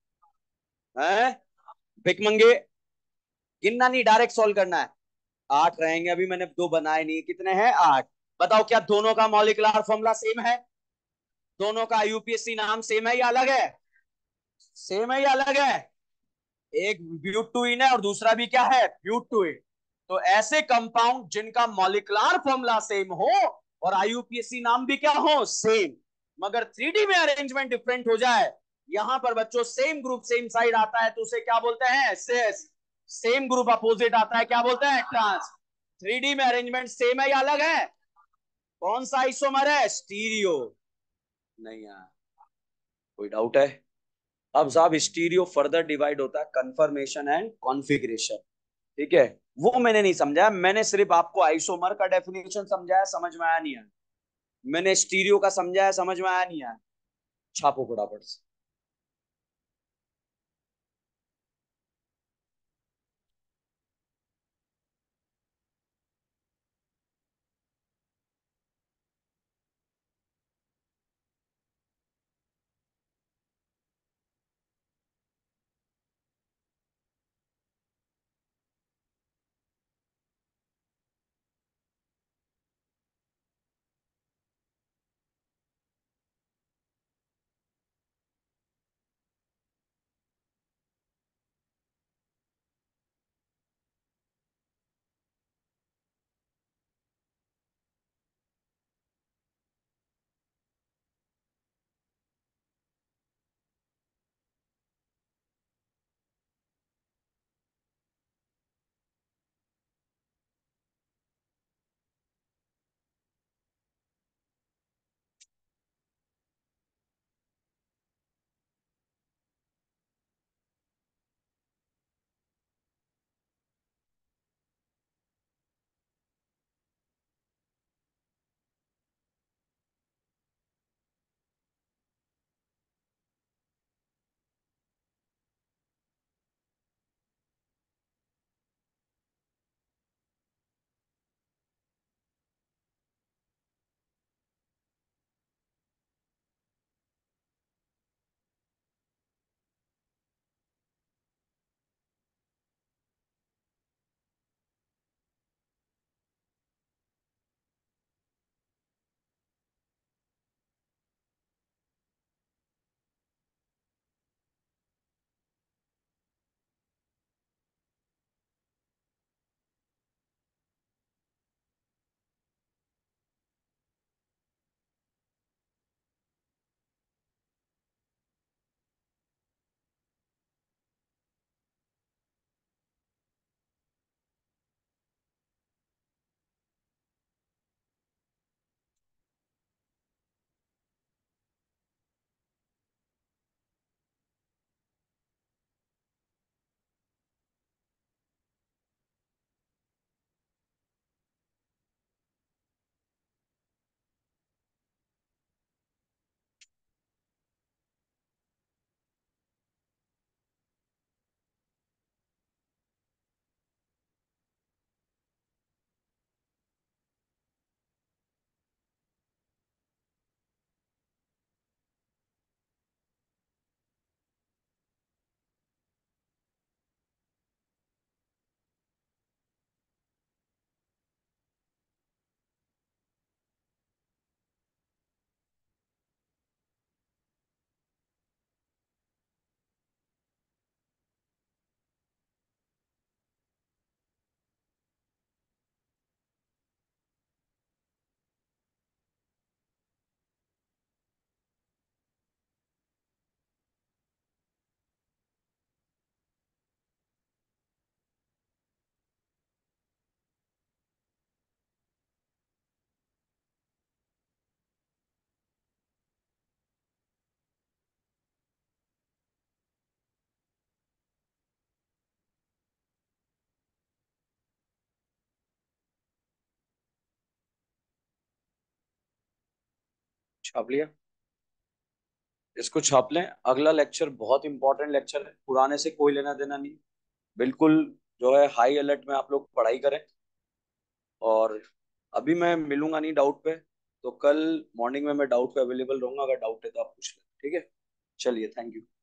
हैं? भिकमंगे गिनना नहीं, डायरेक्ट सॉल्व करना है। 8 रहेंगे, अभी मैंने 2 बनाए नहीं, कितने हैं? 8। बताओ क्या दोनों का मॉलिक्यूलर फॉर्मूला सेम है? दोनों का आईयूपीएसी नाम सेम है या अलग है? सेम है या अलग है? एक ब्यूटुइन है और दूसरा भी क्या है? ब्यूटुइन। तो ऐसे कंपाउंड जिनका मॉलिक्यूलर फॉर्मूला सेम हो और आईयूपीएसी नाम भी क्या हो? सेम, मगर 3D में अरेंजमेंट डिफरेंट हो जाए। यहां पर बच्चों सेम ग्रुप सेम साइड आता है तो उसे क्या बोलते हैं? सेस। सेम ग्रुप अपोजिट आता है क्या बोलते हैं? ट्रांस। 3D में अरेंजमेंट सेम है या अलग है? कौन सा आइसोमर है? स्टीरियो। नहीं है? कोई डाउट है? अब साहब स्टीरियो फर्दर डिवाइड होता है कंफर्मेशन एंड कॉन्फ़िगरेशन। ठीक है। वो मैंने नहीं समझाया, मैंने सिर्फ आपको आइसोमर का डेफिनेशन समझाया, समझ में आया नहीं आया? मैंने स्टीरियो का समझाया, समझ में आया नहीं आया? छापो फटाफट से। छाप लिया? इसको छाप लें। अगला लेक्चर बहुत इंपॉर्टेंट लेक्चर है, पुराने से कोई लेना देना नहीं। बिल्कुल जो है हाई अलर्ट में आप लोग पढ़ाई करें। और अभी मैं मिलूंगा नहीं डाउट पे, तो कल मॉर्निंग में मैं डाउट पे अवेलेबल रहूंगा, अगर डाउट है तो आप पूछ लें, ठीक है? चलिए, थैंक यू।